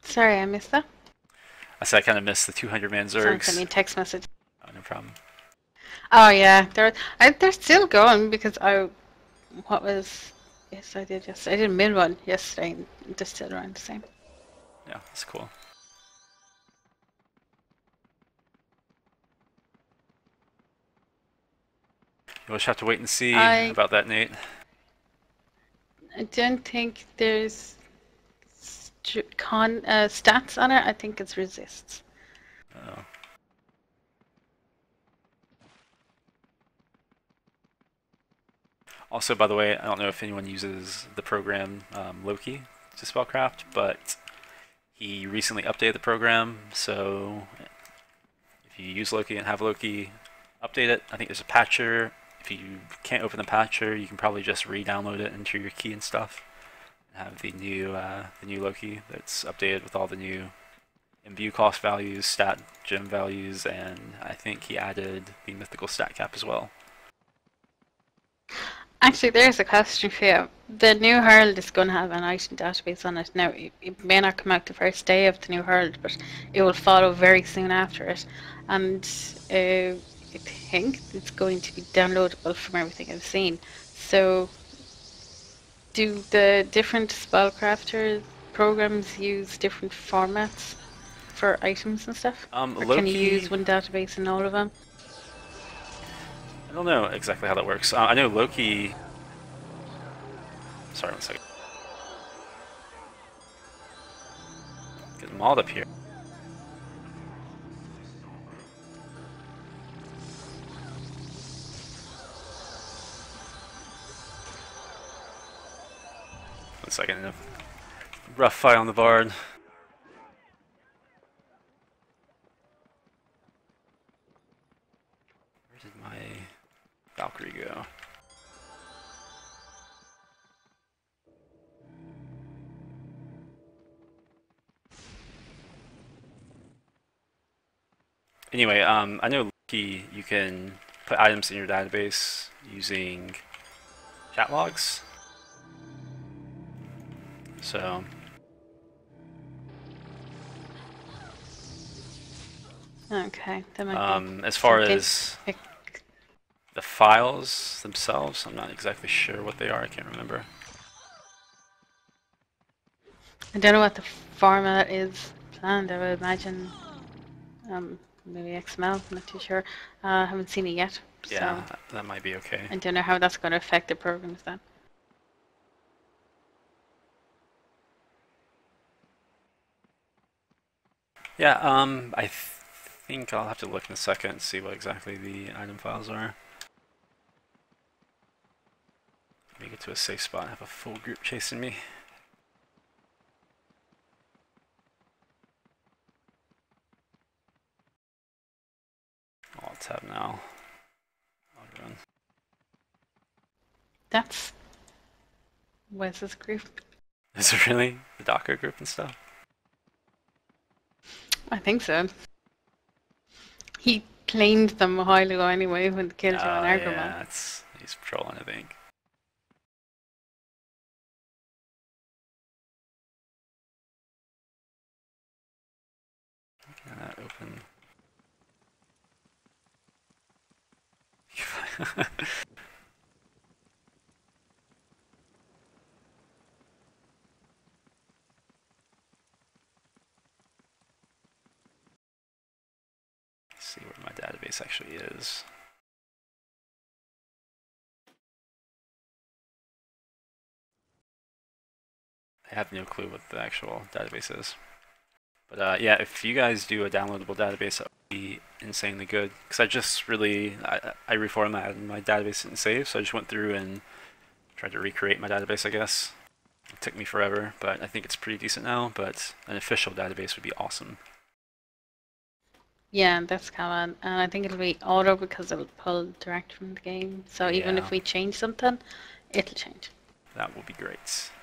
Speaker 3: Sorry, I missed that.
Speaker 1: I said I kind of missed the 200-man
Speaker 3: Someone sent me
Speaker 1: Zergs.
Speaker 3: a text message.
Speaker 1: Oh, no problem.
Speaker 3: Oh yeah, they're still going because what was yes I did yesterday. I did mid one yesterday. And they're still around the same.
Speaker 1: Yeah, that's cool. You'll just have to wait and see
Speaker 3: I
Speaker 1: about that, Nate.
Speaker 3: don't think there's stats on it. I think it's resists.
Speaker 1: Oh. Also, by the way, I don't know if anyone uses the program Loki to spellcraft, but he recently updated the program, so if you use Loki and have Loki, update it. I think there's a patcher. If you can't open the patcher, you can probably just re-download it into your key and stuff, and have the new Loki that's updated with all the new imbue cost values, stat gem values, and I think he added the mythical stat cap as well.
Speaker 3: Actually, there's a question for you. The new Herald is going to have an item database on it. Now, it may not come out the first day of the new Herald, but it will follow very soon after it. And I think it's going to be downloadable from everything I've seen. So, do the different spellcrafter programs use different formats for items and stuff? Or can you use one database in all of them?
Speaker 1: I don't know exactly how that works. I know Loki... Sorry, 1 second. Getting mauled up here. One second. Rough fight on the Bard. Where did my Valkyrie go? Anyway, I know Loki, you can put items in your database using chat logs. So
Speaker 3: Okay, that might be
Speaker 1: as far
Speaker 3: something.
Speaker 1: as the files themselves, I'm not exactly sure what they are. I can't remember.
Speaker 3: I don't know what the format is planned. I would imagine maybe XML. I'm not too sure. I haven't seen it yet.
Speaker 1: Yeah,
Speaker 3: so
Speaker 1: that might be okay.
Speaker 3: I don't know how that's going to affect the programs then.
Speaker 1: Yeah, I think I'll have to look in a second and see what exactly the item files are. Let me get to a safe spot and have a full group chasing me. I'll tab now. I'll run.
Speaker 3: That's Wes's group.
Speaker 1: Is it really the Docker group and stuff?
Speaker 3: I think so. He claimed them a while ago anyway when the killed you on Argomon.
Speaker 1: Yeah, he's trolling, I think. Can that open? See where my database actually is. I have no clue what the actual database is. But yeah, if you guys do a downloadable database, that would be insanely good. Because I just really, I reformatted my database didn't save, so I just went through and tried to recreate my database, I guess. It took me forever, but I think it's pretty decent now, but an official database would be awesome.
Speaker 3: Yeah, that's common. And I think it'll be auto because it'll pull direct from the game. So even if we change something, it'll change.
Speaker 1: That will be great.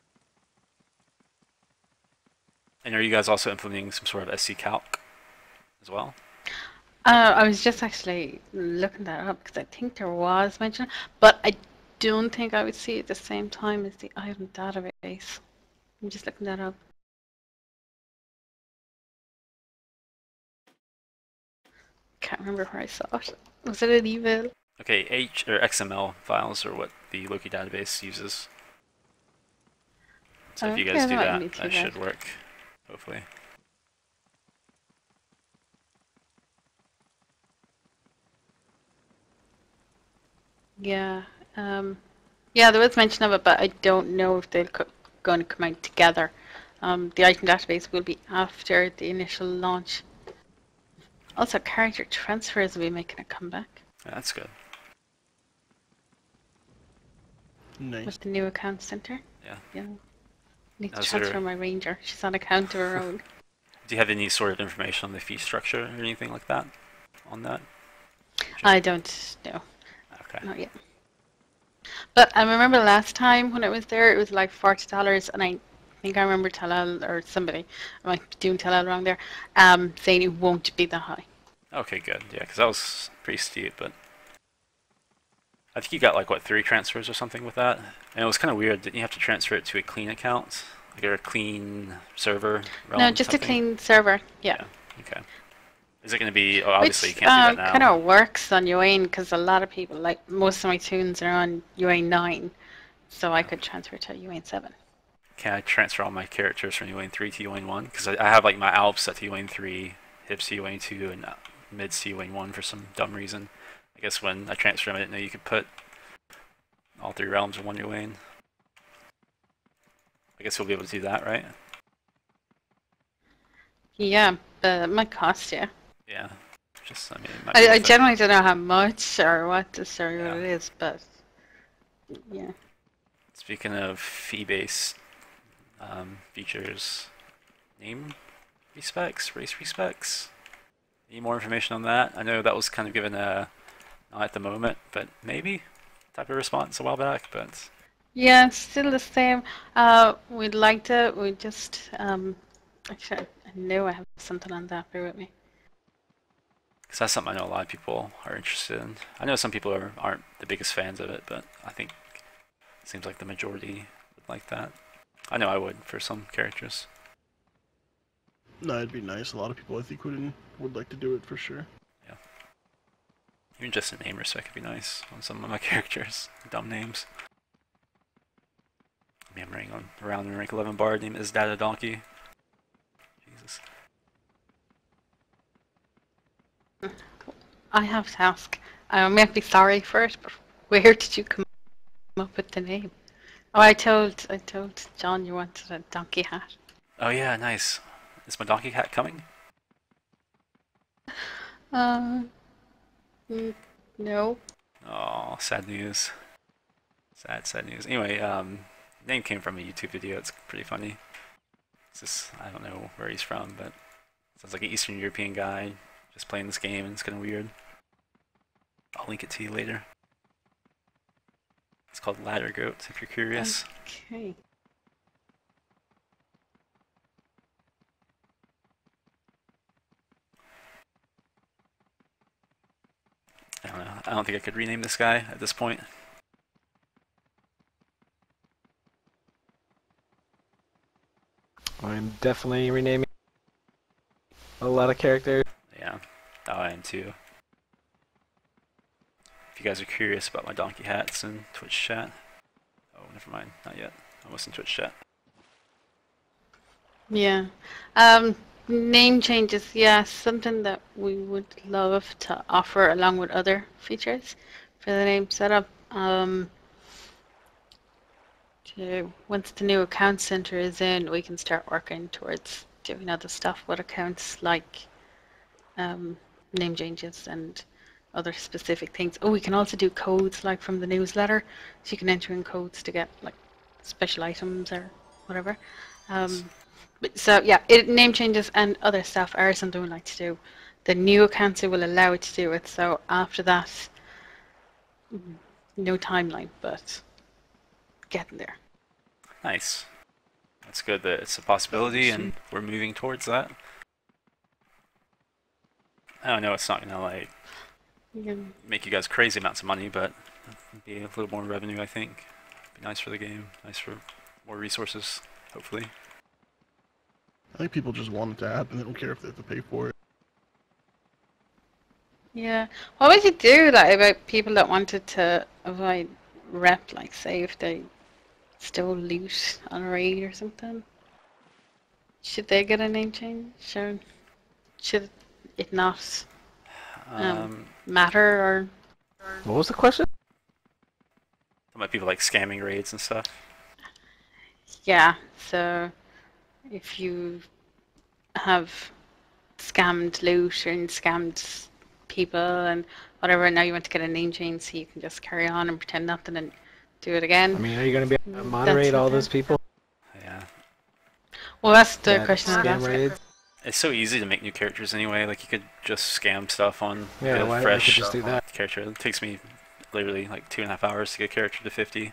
Speaker 1: And are you guys also implementing some sort of SC calc as well?
Speaker 3: I was just actually looking that up because I think there was mention, but I don't think I would see it at the same time as the item database. I'm just looking that up. Can't remember where I saw it. Was it an email?
Speaker 1: Okay, H or XML files are what the Loki database uses. So if you
Speaker 3: Okay,
Speaker 1: guys do
Speaker 3: that
Speaker 1: that,
Speaker 3: mightn't be too
Speaker 1: that
Speaker 3: bad.
Speaker 1: should work. Hopefully.
Speaker 3: Yeah. Yeah, there was mention of it, but I don't know if they're going to come out together. The item database will be after the initial launch. Also, character transfers will be making a comeback
Speaker 1: Yeah, that's good.
Speaker 2: Nice.
Speaker 3: with the new account center.
Speaker 1: Yeah.
Speaker 3: Yeah. Need to
Speaker 1: Is
Speaker 3: transfer
Speaker 1: there-
Speaker 3: my ranger. She's on account of her own.
Speaker 1: Do you have any sort of information on the fee structure or anything like that on that?
Speaker 3: I don't know.
Speaker 1: Okay.
Speaker 3: Not yet. But I remember last time when it was there, it was like $40, and I think I remember Talal or somebody, I might be doing Talal wrong there, saying it won't be that high.
Speaker 1: Okay, good. Yeah, because that was pretty steep, but I think you got like what 3 transfers or something with that, and it was kind of weird. Didn't you have to transfer it to a clean account, like a clean server?
Speaker 3: No,
Speaker 1: realm
Speaker 3: just a
Speaker 1: type thing?
Speaker 3: clean server. Yeah.
Speaker 1: Okay. Is it going to be? Oh, obviously
Speaker 3: Which
Speaker 1: you can't do that
Speaker 3: kind
Speaker 1: now.
Speaker 3: of works on UAIN because a lot of people, like most of my tunes are on UAIN 9, so I could transfer to UAIN 7.
Speaker 1: Can I transfer all my characters from UAIN 3 to UAIN 1? Because I have like my Alps set to UAIN 3, Hips to UAIN 2, and Mids to UAIN 1 for some dumb reason. I guess when I transferred them, I didn't know you could put all 3 realms in one UAIN. I guess we'll be able to do that, right?
Speaker 3: Yeah, but it might cost you.
Speaker 1: Yeah. Just, I mean, it might be
Speaker 3: I
Speaker 1: worth it.
Speaker 3: generally don't know how much or what the story
Speaker 1: Yeah.
Speaker 3: what it is, but yeah.
Speaker 1: Speaking of fee-based features, name respecs, race respecs. Need more information on that? I know that was kind of given a not at the moment, but maybe type of response a while back. But
Speaker 3: Yeah, still the same. We'd like to. We just actually, I know I have something on that. Bear with me.
Speaker 1: because that's something I know a lot of people are interested in. I know some people aren't the biggest fans of it, but I think it seems like the majority would like that. I know I would for some characters.
Speaker 2: No, it'd be nice. A lot of people I think would like to do it for sure.
Speaker 1: Even just a name respec would be nice on some of my characters. Dumb names. I'm running around in rank 11 bard. Name is Data Donkey. Jesus.
Speaker 3: I have to ask. I may be sorry for it, but where did you come up with the name? Oh, I told John you wanted a donkey hat.
Speaker 1: Oh yeah, nice. Is my donkey hat coming?
Speaker 3: Uh, no.
Speaker 1: Oh, sad news. Sad news. Anyway, name came from a YouTube video. It's pretty funny. It's just, I don't know where he's from, but sounds like an Eastern European guy just playing this game, and it's kind of weird. I'll link it to you later. It's called Ladder Goat, if you're curious.
Speaker 3: Okay.
Speaker 1: I don't know. I don't think I could rename this guy at this point.
Speaker 4: I'm definitely renaming a lot of characters.
Speaker 1: Yeah. Oh, I am too. If you guys are curious about my donkey hats in Twitch chat. Oh, never mind. Not yet. Almost in Twitch chat.
Speaker 3: Yeah. Name changes, yeah, something that we would love to offer along with other features for the name setup. Once the new account center is in, we can start working towards doing other stuff with accounts like name changes and other specific things. Oh, we can also do codes like from the newsletter, so you can enter in codes to get like special items or whatever. So yeah, name changes and other stuff are something we like to do. The new account will allow it to do it. So after that, no timeline, but getting there.
Speaker 1: Nice. That's good that it's a possibility and we're moving towards that. I don't know, it's not gonna like make you guys crazy amounts of money, but it'd be a little more revenue, I think. Be nice for the game, nice for more resources, hopefully.
Speaker 2: I think people just want it to happen. They don't care if they have to pay for it.
Speaker 3: Yeah. What would you do like about people that wanted to avoid rep, like say if they stole loot on a raid or something? Should they get a name change? Or should it not
Speaker 1: Um,
Speaker 3: matter or
Speaker 4: What was the question?
Speaker 1: about people like scamming raids and stuff.
Speaker 3: yeah, so if you have scammed loot and scammed people and whatever, now you want to get a name change so you can just carry on and pretend nothing and do it again.
Speaker 4: I mean, are you going to be able to
Speaker 3: That's
Speaker 4: moderate all
Speaker 3: okay.
Speaker 4: those people
Speaker 1: Yeah.
Speaker 3: Well, that's the
Speaker 4: that
Speaker 3: question I was
Speaker 4: scam
Speaker 3: asking.
Speaker 4: raids?
Speaker 1: It's so easy to make new characters anyway. Like you could just scam stuff on
Speaker 4: Yeah,
Speaker 1: the
Speaker 4: why I could
Speaker 1: fresh
Speaker 4: just do that.
Speaker 1: character. It takes me literally like 2.5 hours to get a character to 50.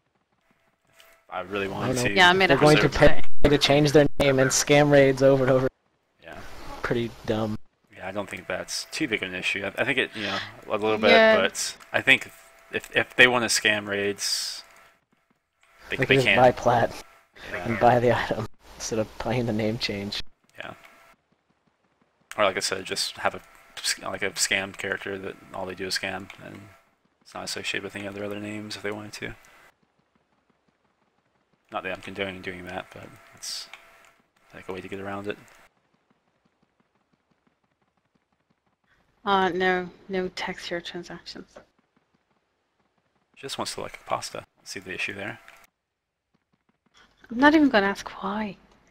Speaker 1: I really wanted
Speaker 4: no.
Speaker 1: to.
Speaker 3: Yeah, I made
Speaker 4: They're
Speaker 3: a
Speaker 4: going to
Speaker 3: hundred
Speaker 4: pay to change their name and scam raids over and over.
Speaker 1: Yeah.
Speaker 4: Pretty dumb.
Speaker 1: Yeah, I don't think that's too big of an issue. I think it, a little bit,
Speaker 3: Yeah.
Speaker 1: but I think if they want to scam raids, they
Speaker 4: They can just
Speaker 1: can.
Speaker 4: buy plat
Speaker 1: Yeah.
Speaker 4: and buy the item instead of buying the name change.
Speaker 1: Yeah. Or like I said, just have a scam character that all they do is scam, and it's not associated with any other names if they wanted to. Not that I'm condoning doing that, but it's like a way to get around it.
Speaker 3: no texture transactions.
Speaker 1: Just wants to like pasta. See the issue there?
Speaker 3: I'm not even going to ask why.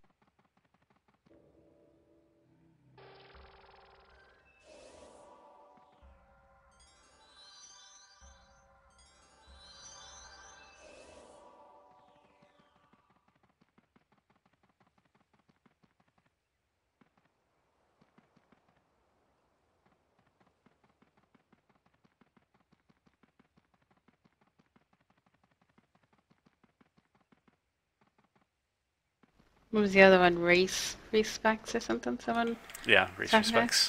Speaker 3: What was the other one? Race specs or something? Someone?
Speaker 1: Yeah, race
Speaker 3: Okay.
Speaker 1: respects.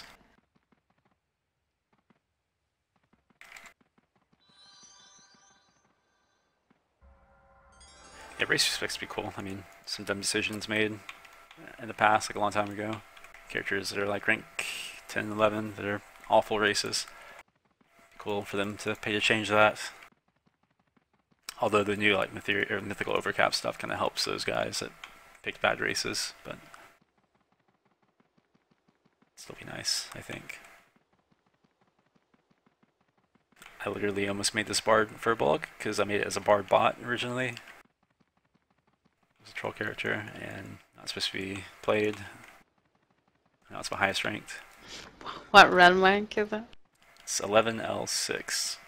Speaker 1: Yeah, race respects would be cool. I mean, some dumb decisions made in the past, like a long time ago. Characters that are like rank 10, 11 that are awful races. Cool for them to pay to change that. Although the new like mythical overcap stuff kind of helps those guys that picked bad races, but it'd still be nice, I think. I literally almost made this bard furball because I made it as a bard bot originally. It was a troll character and not supposed to be played. Now it's my highest ranked.
Speaker 3: What realm rank is it?
Speaker 1: It's 11L6.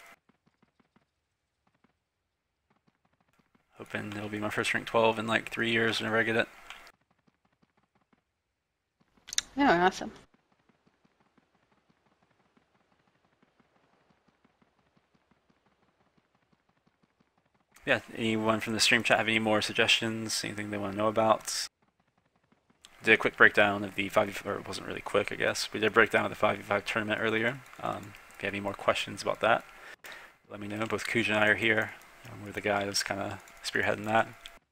Speaker 1: Hoping it'll be my first rank 12 in like 3 years whenever I get it.
Speaker 3: Oh, awesome.
Speaker 1: Yeah, anyone from the stream chat have any more suggestions? Anything they want to know about? Did a quick breakdown of the 5v5, or it wasn't really quick, I guess. We did a breakdown of the 5v5 tournament earlier. If you have any more questions about that, let me know. Both Kuj and I are here. We're the guy that's kind of spearheading that.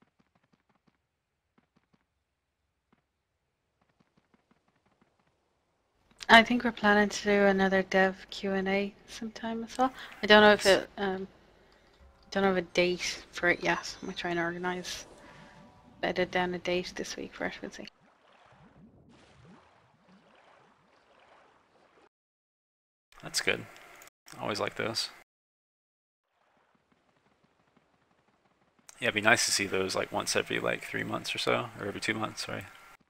Speaker 3: I think we're planning to do another dev Q&A sometime as well. I don't know if it, don't have a date for it yet. I'm trying to organise, bedded down a date this week for it. We'll see.
Speaker 1: That's good. I always like those. Yeah, it'd be nice to see those like once every like 3 months or so, or every 2 months, sorry.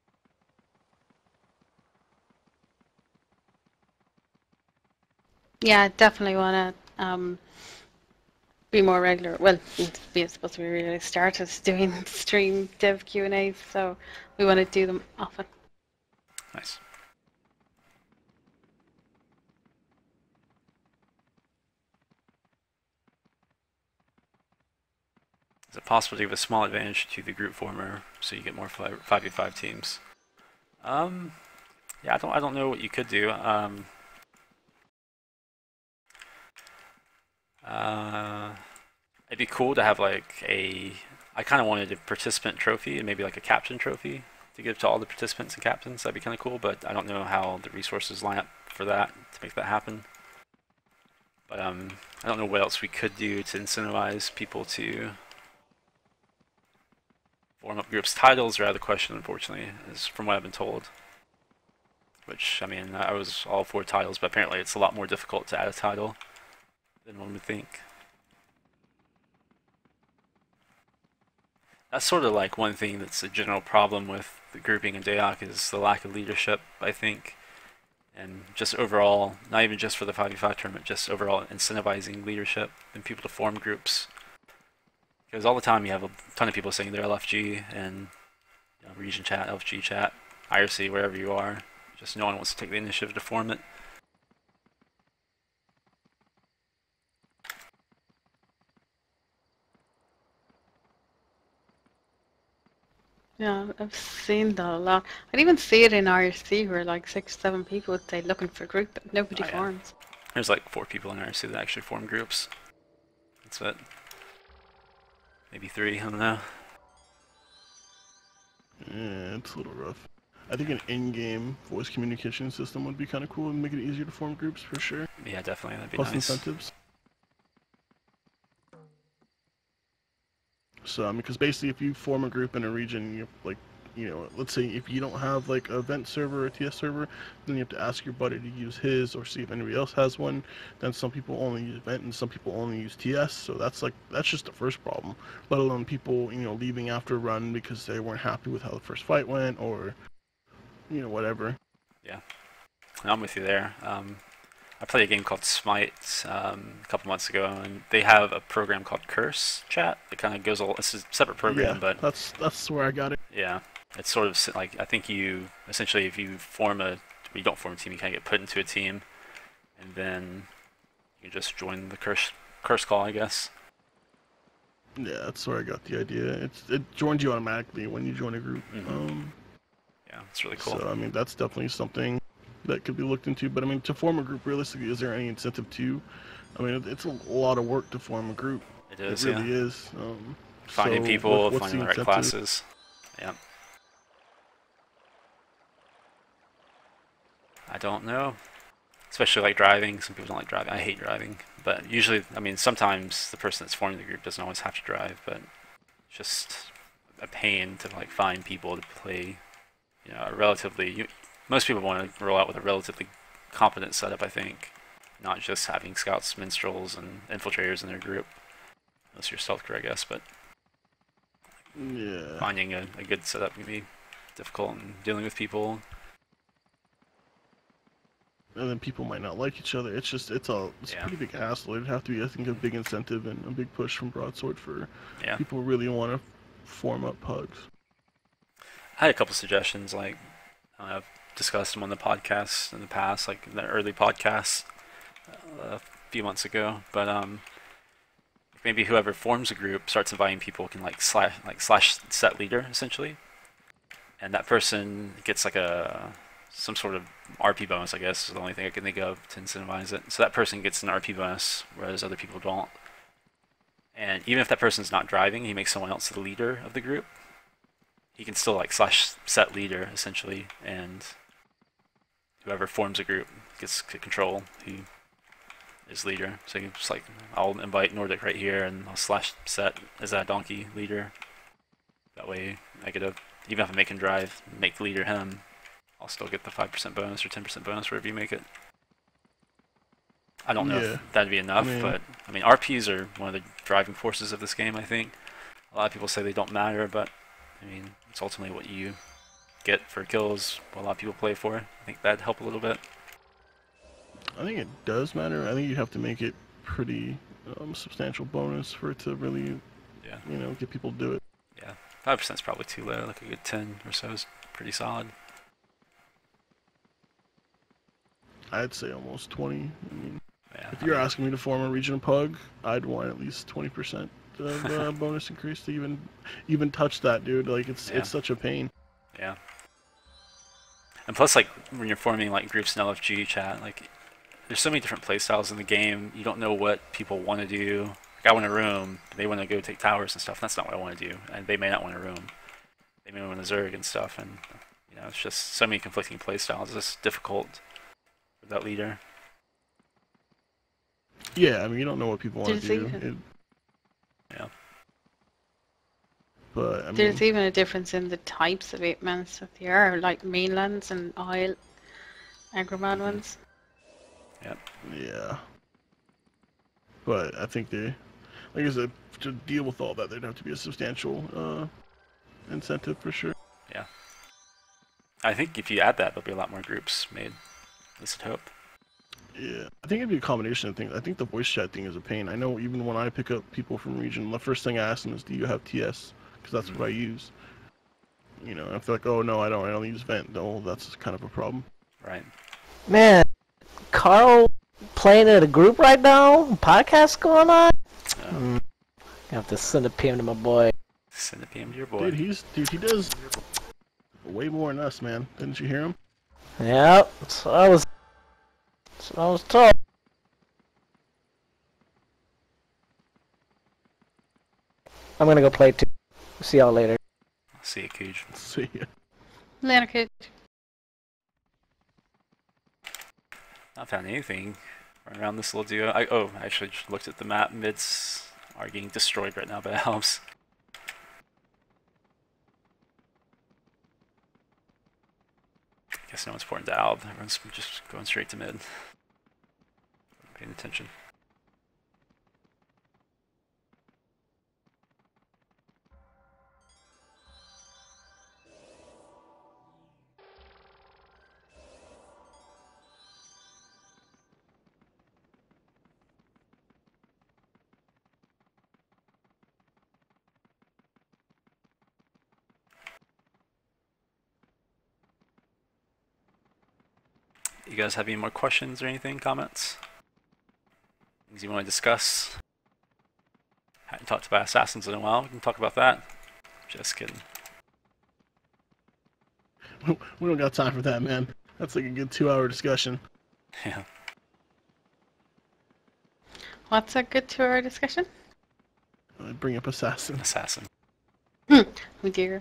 Speaker 3: Yeah, I definitely want to be more regular. Well, we're supposed to be really started doing stream dev Q&As, so we want to do them often.
Speaker 1: Nice. Is it possible to give a small advantage to the group former so you get more 5v5 teams? Yeah, I don't know what you could do. It'd be cool to have like I kind of wanted a participant trophy and maybe like a captain trophy to give to all the participants and captains. That'd be kind of cool, but I don't know how the resources line up for that to make that happen. But I don't know what else we could do to incentivize people to form up groups. Titles are out of the question, unfortunately, is from what I've been told. Which, I mean, I was all for titles, but apparently it's a lot more difficult to add a title than one would think. That's sort of like one thing that's a general problem with the grouping in DAOC is the lack of leadership, I think. And just overall, not even just for the 5v5 tournament, just overall incentivizing leadership and people to form groups. Because all the time you have a ton of people saying they're LFG and region chat, LFG chat, IRC, wherever you are. Just no one wants to take the initiative to form it.
Speaker 3: Yeah, I've seen that a lot. I'd even see it in IRC where like 6, 7 people would say looking for a group, but nobody forms.
Speaker 1: There's like 4 people in IRC that actually form groups. That's it. Maybe 3, I don't know.
Speaker 2: Yeah, it's a little rough. I think an in-game voice communication system would be kind of cool and make it easier to form groups for sure.
Speaker 1: Yeah, definitely, that'd be
Speaker 2: Plus
Speaker 1: nice.
Speaker 2: incentives. So, I mean, because basically if you form a group in a region, you like, let's say if you don't have like a vent server or a TS server, then you have to ask your buddy to use his or see if anybody else has one. Then some people only use vent and some people only use TS. So that's just the first problem. Let alone people, leaving after a run because they weren't happy with how the first fight went or, whatever.
Speaker 1: Yeah, I'm with you there. I played a game called Smite a couple months ago, and they have a program called Curse Chat. It kind of goes all. It's a separate program,
Speaker 2: Yeah,
Speaker 1: but
Speaker 2: that's where I got it.
Speaker 1: yeah, it's sort of like I think you essentially if you don't form a team, you kind of get put into a team, and then you just join the curse call, I guess.
Speaker 2: Yeah, that's where I got the idea. It joins you automatically when you join a group.
Speaker 1: Yeah, it's really cool.
Speaker 2: So I mean, that's definitely something that could be looked into. But I mean, to form a group, realistically, is there any incentive to? I mean, it's a lot of work to form a group.
Speaker 1: It is.
Speaker 2: It really is.
Speaker 1: Finding
Speaker 2: so
Speaker 1: people,
Speaker 2: what's
Speaker 1: finding the right
Speaker 2: incentive?
Speaker 1: classes. Yeah. I don't know. Especially like driving. Some people don't like driving. I hate driving. But usually, I mean, sometimes the person that's forming the group doesn't always have to drive, but it's just a pain to like find people to play, a relatively. Most people want to roll out with a relatively competent setup, I think, not just having scouts, minstrels, and infiltrators in their group. Unless you're stealth crew, I guess, but
Speaker 2: yeah,
Speaker 1: finding a good setup can be difficult and dealing with people.
Speaker 2: and then people might not like each other. It's a pretty big hassle. It'd have to be, I think, a big incentive and a big push from Broadsword for people who really want to form up pugs.
Speaker 1: I had a couple suggestions, like I've discussed them on the podcast in the past, like the early podcasts a few months ago. But maybe whoever forms a group starts inviting people can slash set leader essentially, and that person gets like some sort of RP bonus, I guess is the only thing I can think of to incentivize it. So that person gets an RP bonus, whereas other people don't. And even if that person's not driving, he makes someone else the leader of the group. He can still like slash set leader essentially, and whoever forms a group gets to control who is leader. So you just like, I'll invite Nordic right here, and I'll slash set as that donkey leader. That way, I get even if I make him drive, make leader him, I'll still get the 5% bonus or 10% bonus wherever you make it. I don't know if that'd be enough, but I mean, RPs are one of the driving forces of this game, I think. A lot of people say they don't matter, but I mean, it's ultimately what you get for kills, what a lot of people play for. I think that'd help a little bit.
Speaker 2: I think it does matter. I think you have to make it pretty substantial bonus for it to really, get people to do it.
Speaker 1: Yeah, 5% is probably too low. Like a good 10 or so is pretty solid.
Speaker 2: I'd say almost 20. I mean, if you're asking me to form a regional pug, I'd want at least 20% of bonus increase to even touch that, dude. Like it's such a pain.
Speaker 1: Yeah. And plus, like when you're forming like groups in LFG chat, like there's so many different playstyles in the game. You don't know what people want to do. Like I want a room, they want to go take towers and stuff. That's not what I want to do, and they may not want a room. They may want a Zerg and stuff, and it's just so many conflicting playstyles. It's just difficult with that leader.
Speaker 2: Yeah, I mean, you don't know what people want to
Speaker 3: There's
Speaker 2: do.
Speaker 3: even
Speaker 1: Yeah.
Speaker 2: But I
Speaker 3: there's
Speaker 2: mean,
Speaker 3: even a difference in the types of 8-man stuff there are, like mainlands and Isle Agroman ones.
Speaker 1: Yep.
Speaker 2: yeah. But I think they, like I said, to deal with all that, there'd have to be a substantial incentive for sure.
Speaker 1: Yeah. I think if you add that, there'll be a lot more groups made. Let's hope.
Speaker 2: Yeah, I think it'd be a combination of things. I think the voice chat thing is a pain. I know even when I pick up people from region, the first thing I ask them is, "Do you have TS?" Because that's what I use. You know, if they're like, "Oh no, I don't. I only use Vent." No, that's kind of a problem.
Speaker 1: Right.
Speaker 4: Man, Carl playing in a group right now? Podcast going on? I have to send a PM to my boy.
Speaker 1: Send a PM to your boy.
Speaker 2: Dude, he does way more than us, man. Didn't you hear him?
Speaker 4: Yep, that's what I was told. I'm gonna go play too. See y'all later.
Speaker 1: See you, Cooge.
Speaker 2: See ya.
Speaker 3: Later, kid.
Speaker 1: Not found anything around this little duo. I actually just looked at the map. Mids are getting destroyed right now by elves. Guess no one's pouring to Alb. Everyone's just going straight to mid. Paying attention. You guys have any more questions or anything? Comments? Things you want to discuss? Hadn't talked about assassins in a while. We can talk about that. Just kidding.
Speaker 2: We don't got time for that, man. That's like a good 2-hour discussion.
Speaker 1: Yeah.
Speaker 3: What's a good 2-hour discussion?
Speaker 2: Bring up assassin.
Speaker 1: Assassin.
Speaker 3: Oh dear.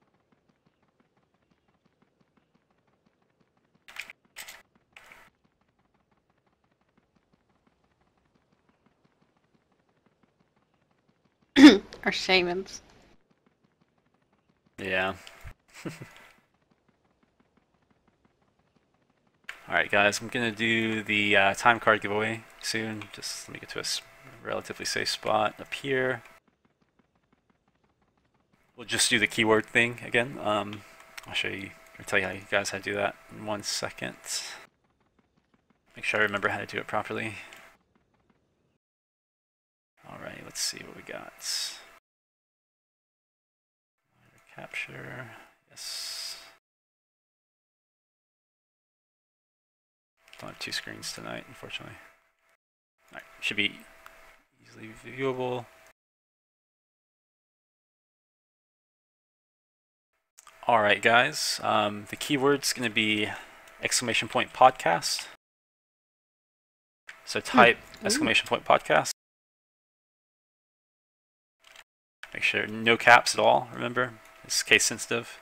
Speaker 3: Or shamans.
Speaker 1: Yeah. Alright guys, I'm gonna do the time card giveaway soon. Just let me get to a relatively safe spot up here. We'll just do the keyword thing again. I'll show you, or tell you how you guys how to do that in 1 second. Make sure I remember how to do it properly. Alright, let's see what we got. Capture, yes. Don't have 2 screens tonight, unfortunately. Alright, should be easily viewable. Alright guys, the keyword's going to be !podcast. So type !podcast. Make sure no caps at all, remember, it's case sensitive.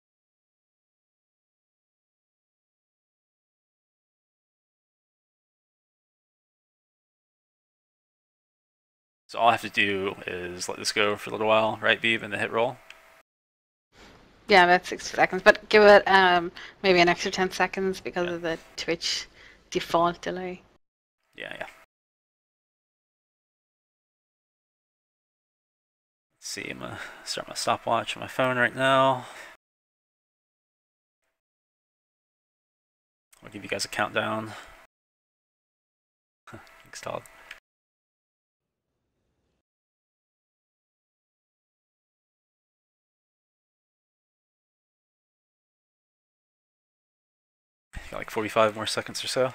Speaker 1: So all I have to do is let this go for a little while, right Beeb, and then hit roll.
Speaker 3: Yeah, that's 60 seconds, but give it maybe an extra 10 seconds because of the Twitch default delay.
Speaker 1: Yeah. Let's see, I'm gonna start my stopwatch on my phone right now. I'll give you guys a countdown. Thanks, Todd. Got like 45 more seconds or so.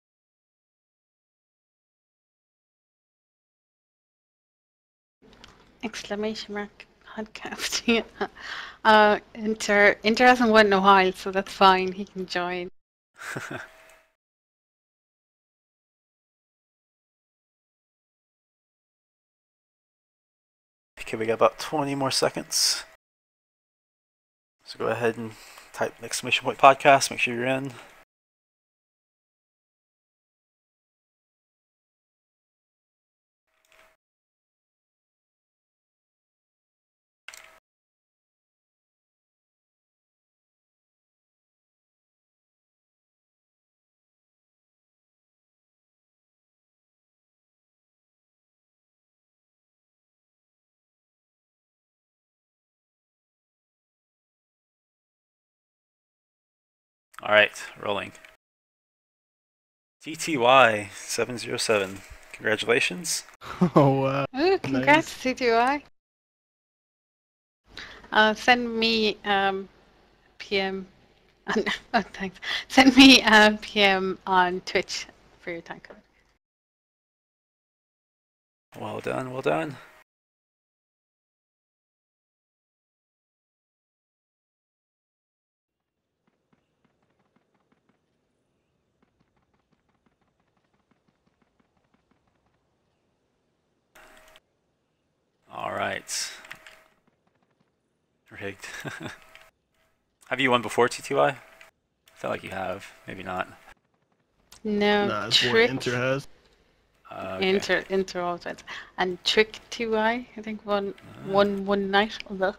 Speaker 3: Exclamation mark podcast. Inter hasn't won in a while, so that's fine. He can join.
Speaker 1: Okay, we got about 20 more seconds. So go ahead and type !podcast, make sure you're in. Alright, rolling. TTY 707. Congratulations.
Speaker 2: Oh wow.
Speaker 3: Ooh, congrats, CTY. Send me PM. Oh, thanks. Send me PM on Twitch for your time code.
Speaker 1: Well done, well done. Alright. Rigged. Have you won before, TTY? I feel like you have. Maybe not.
Speaker 3: No,
Speaker 2: Nah, it's more
Speaker 3: Trick.
Speaker 2: Inter has.
Speaker 1: Okay.
Speaker 3: Inter all times. And Trick 2I, I think one night. Although.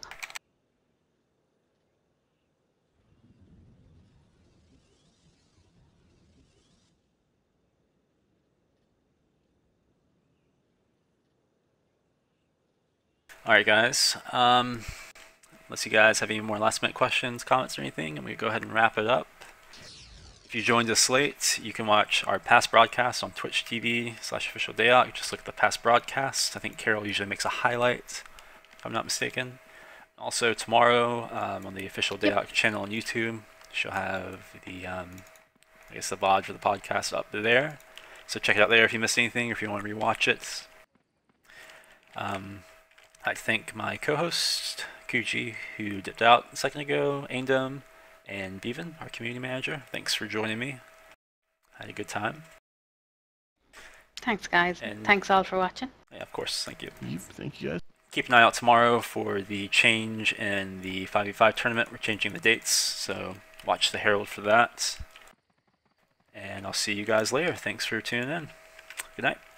Speaker 1: Alright guys, unless you guys have any more last minute questions, comments, or anything, I'm going to go ahead and wrap it up. If you joined us late, you can watch our past broadcasts on Twitch TV/official DAOC. Just look at the past broadcast. I think Carol usually makes a highlight, if I'm not mistaken. Also tomorrow, on the official DAOC channel on YouTube, she'll have the, I guess the VOD for the podcast up there. So check it out there if you missed anything, or if you want to rewatch it. I thank my co-host, Kuji, who dipped out a second ago, Aindom, and Bevan, our community manager. Thanks for joining me. Had a good time.
Speaker 3: Thanks, guys.
Speaker 1: And
Speaker 3: thanks all for watching.
Speaker 1: Yeah, of course. Thank you.
Speaker 2: Thank you guys.
Speaker 1: Keep an eye out tomorrow for the change in the 5v5 tournament. We're changing the dates, so watch the Herald for that. And I'll see you guys later. Thanks for tuning in. Good night.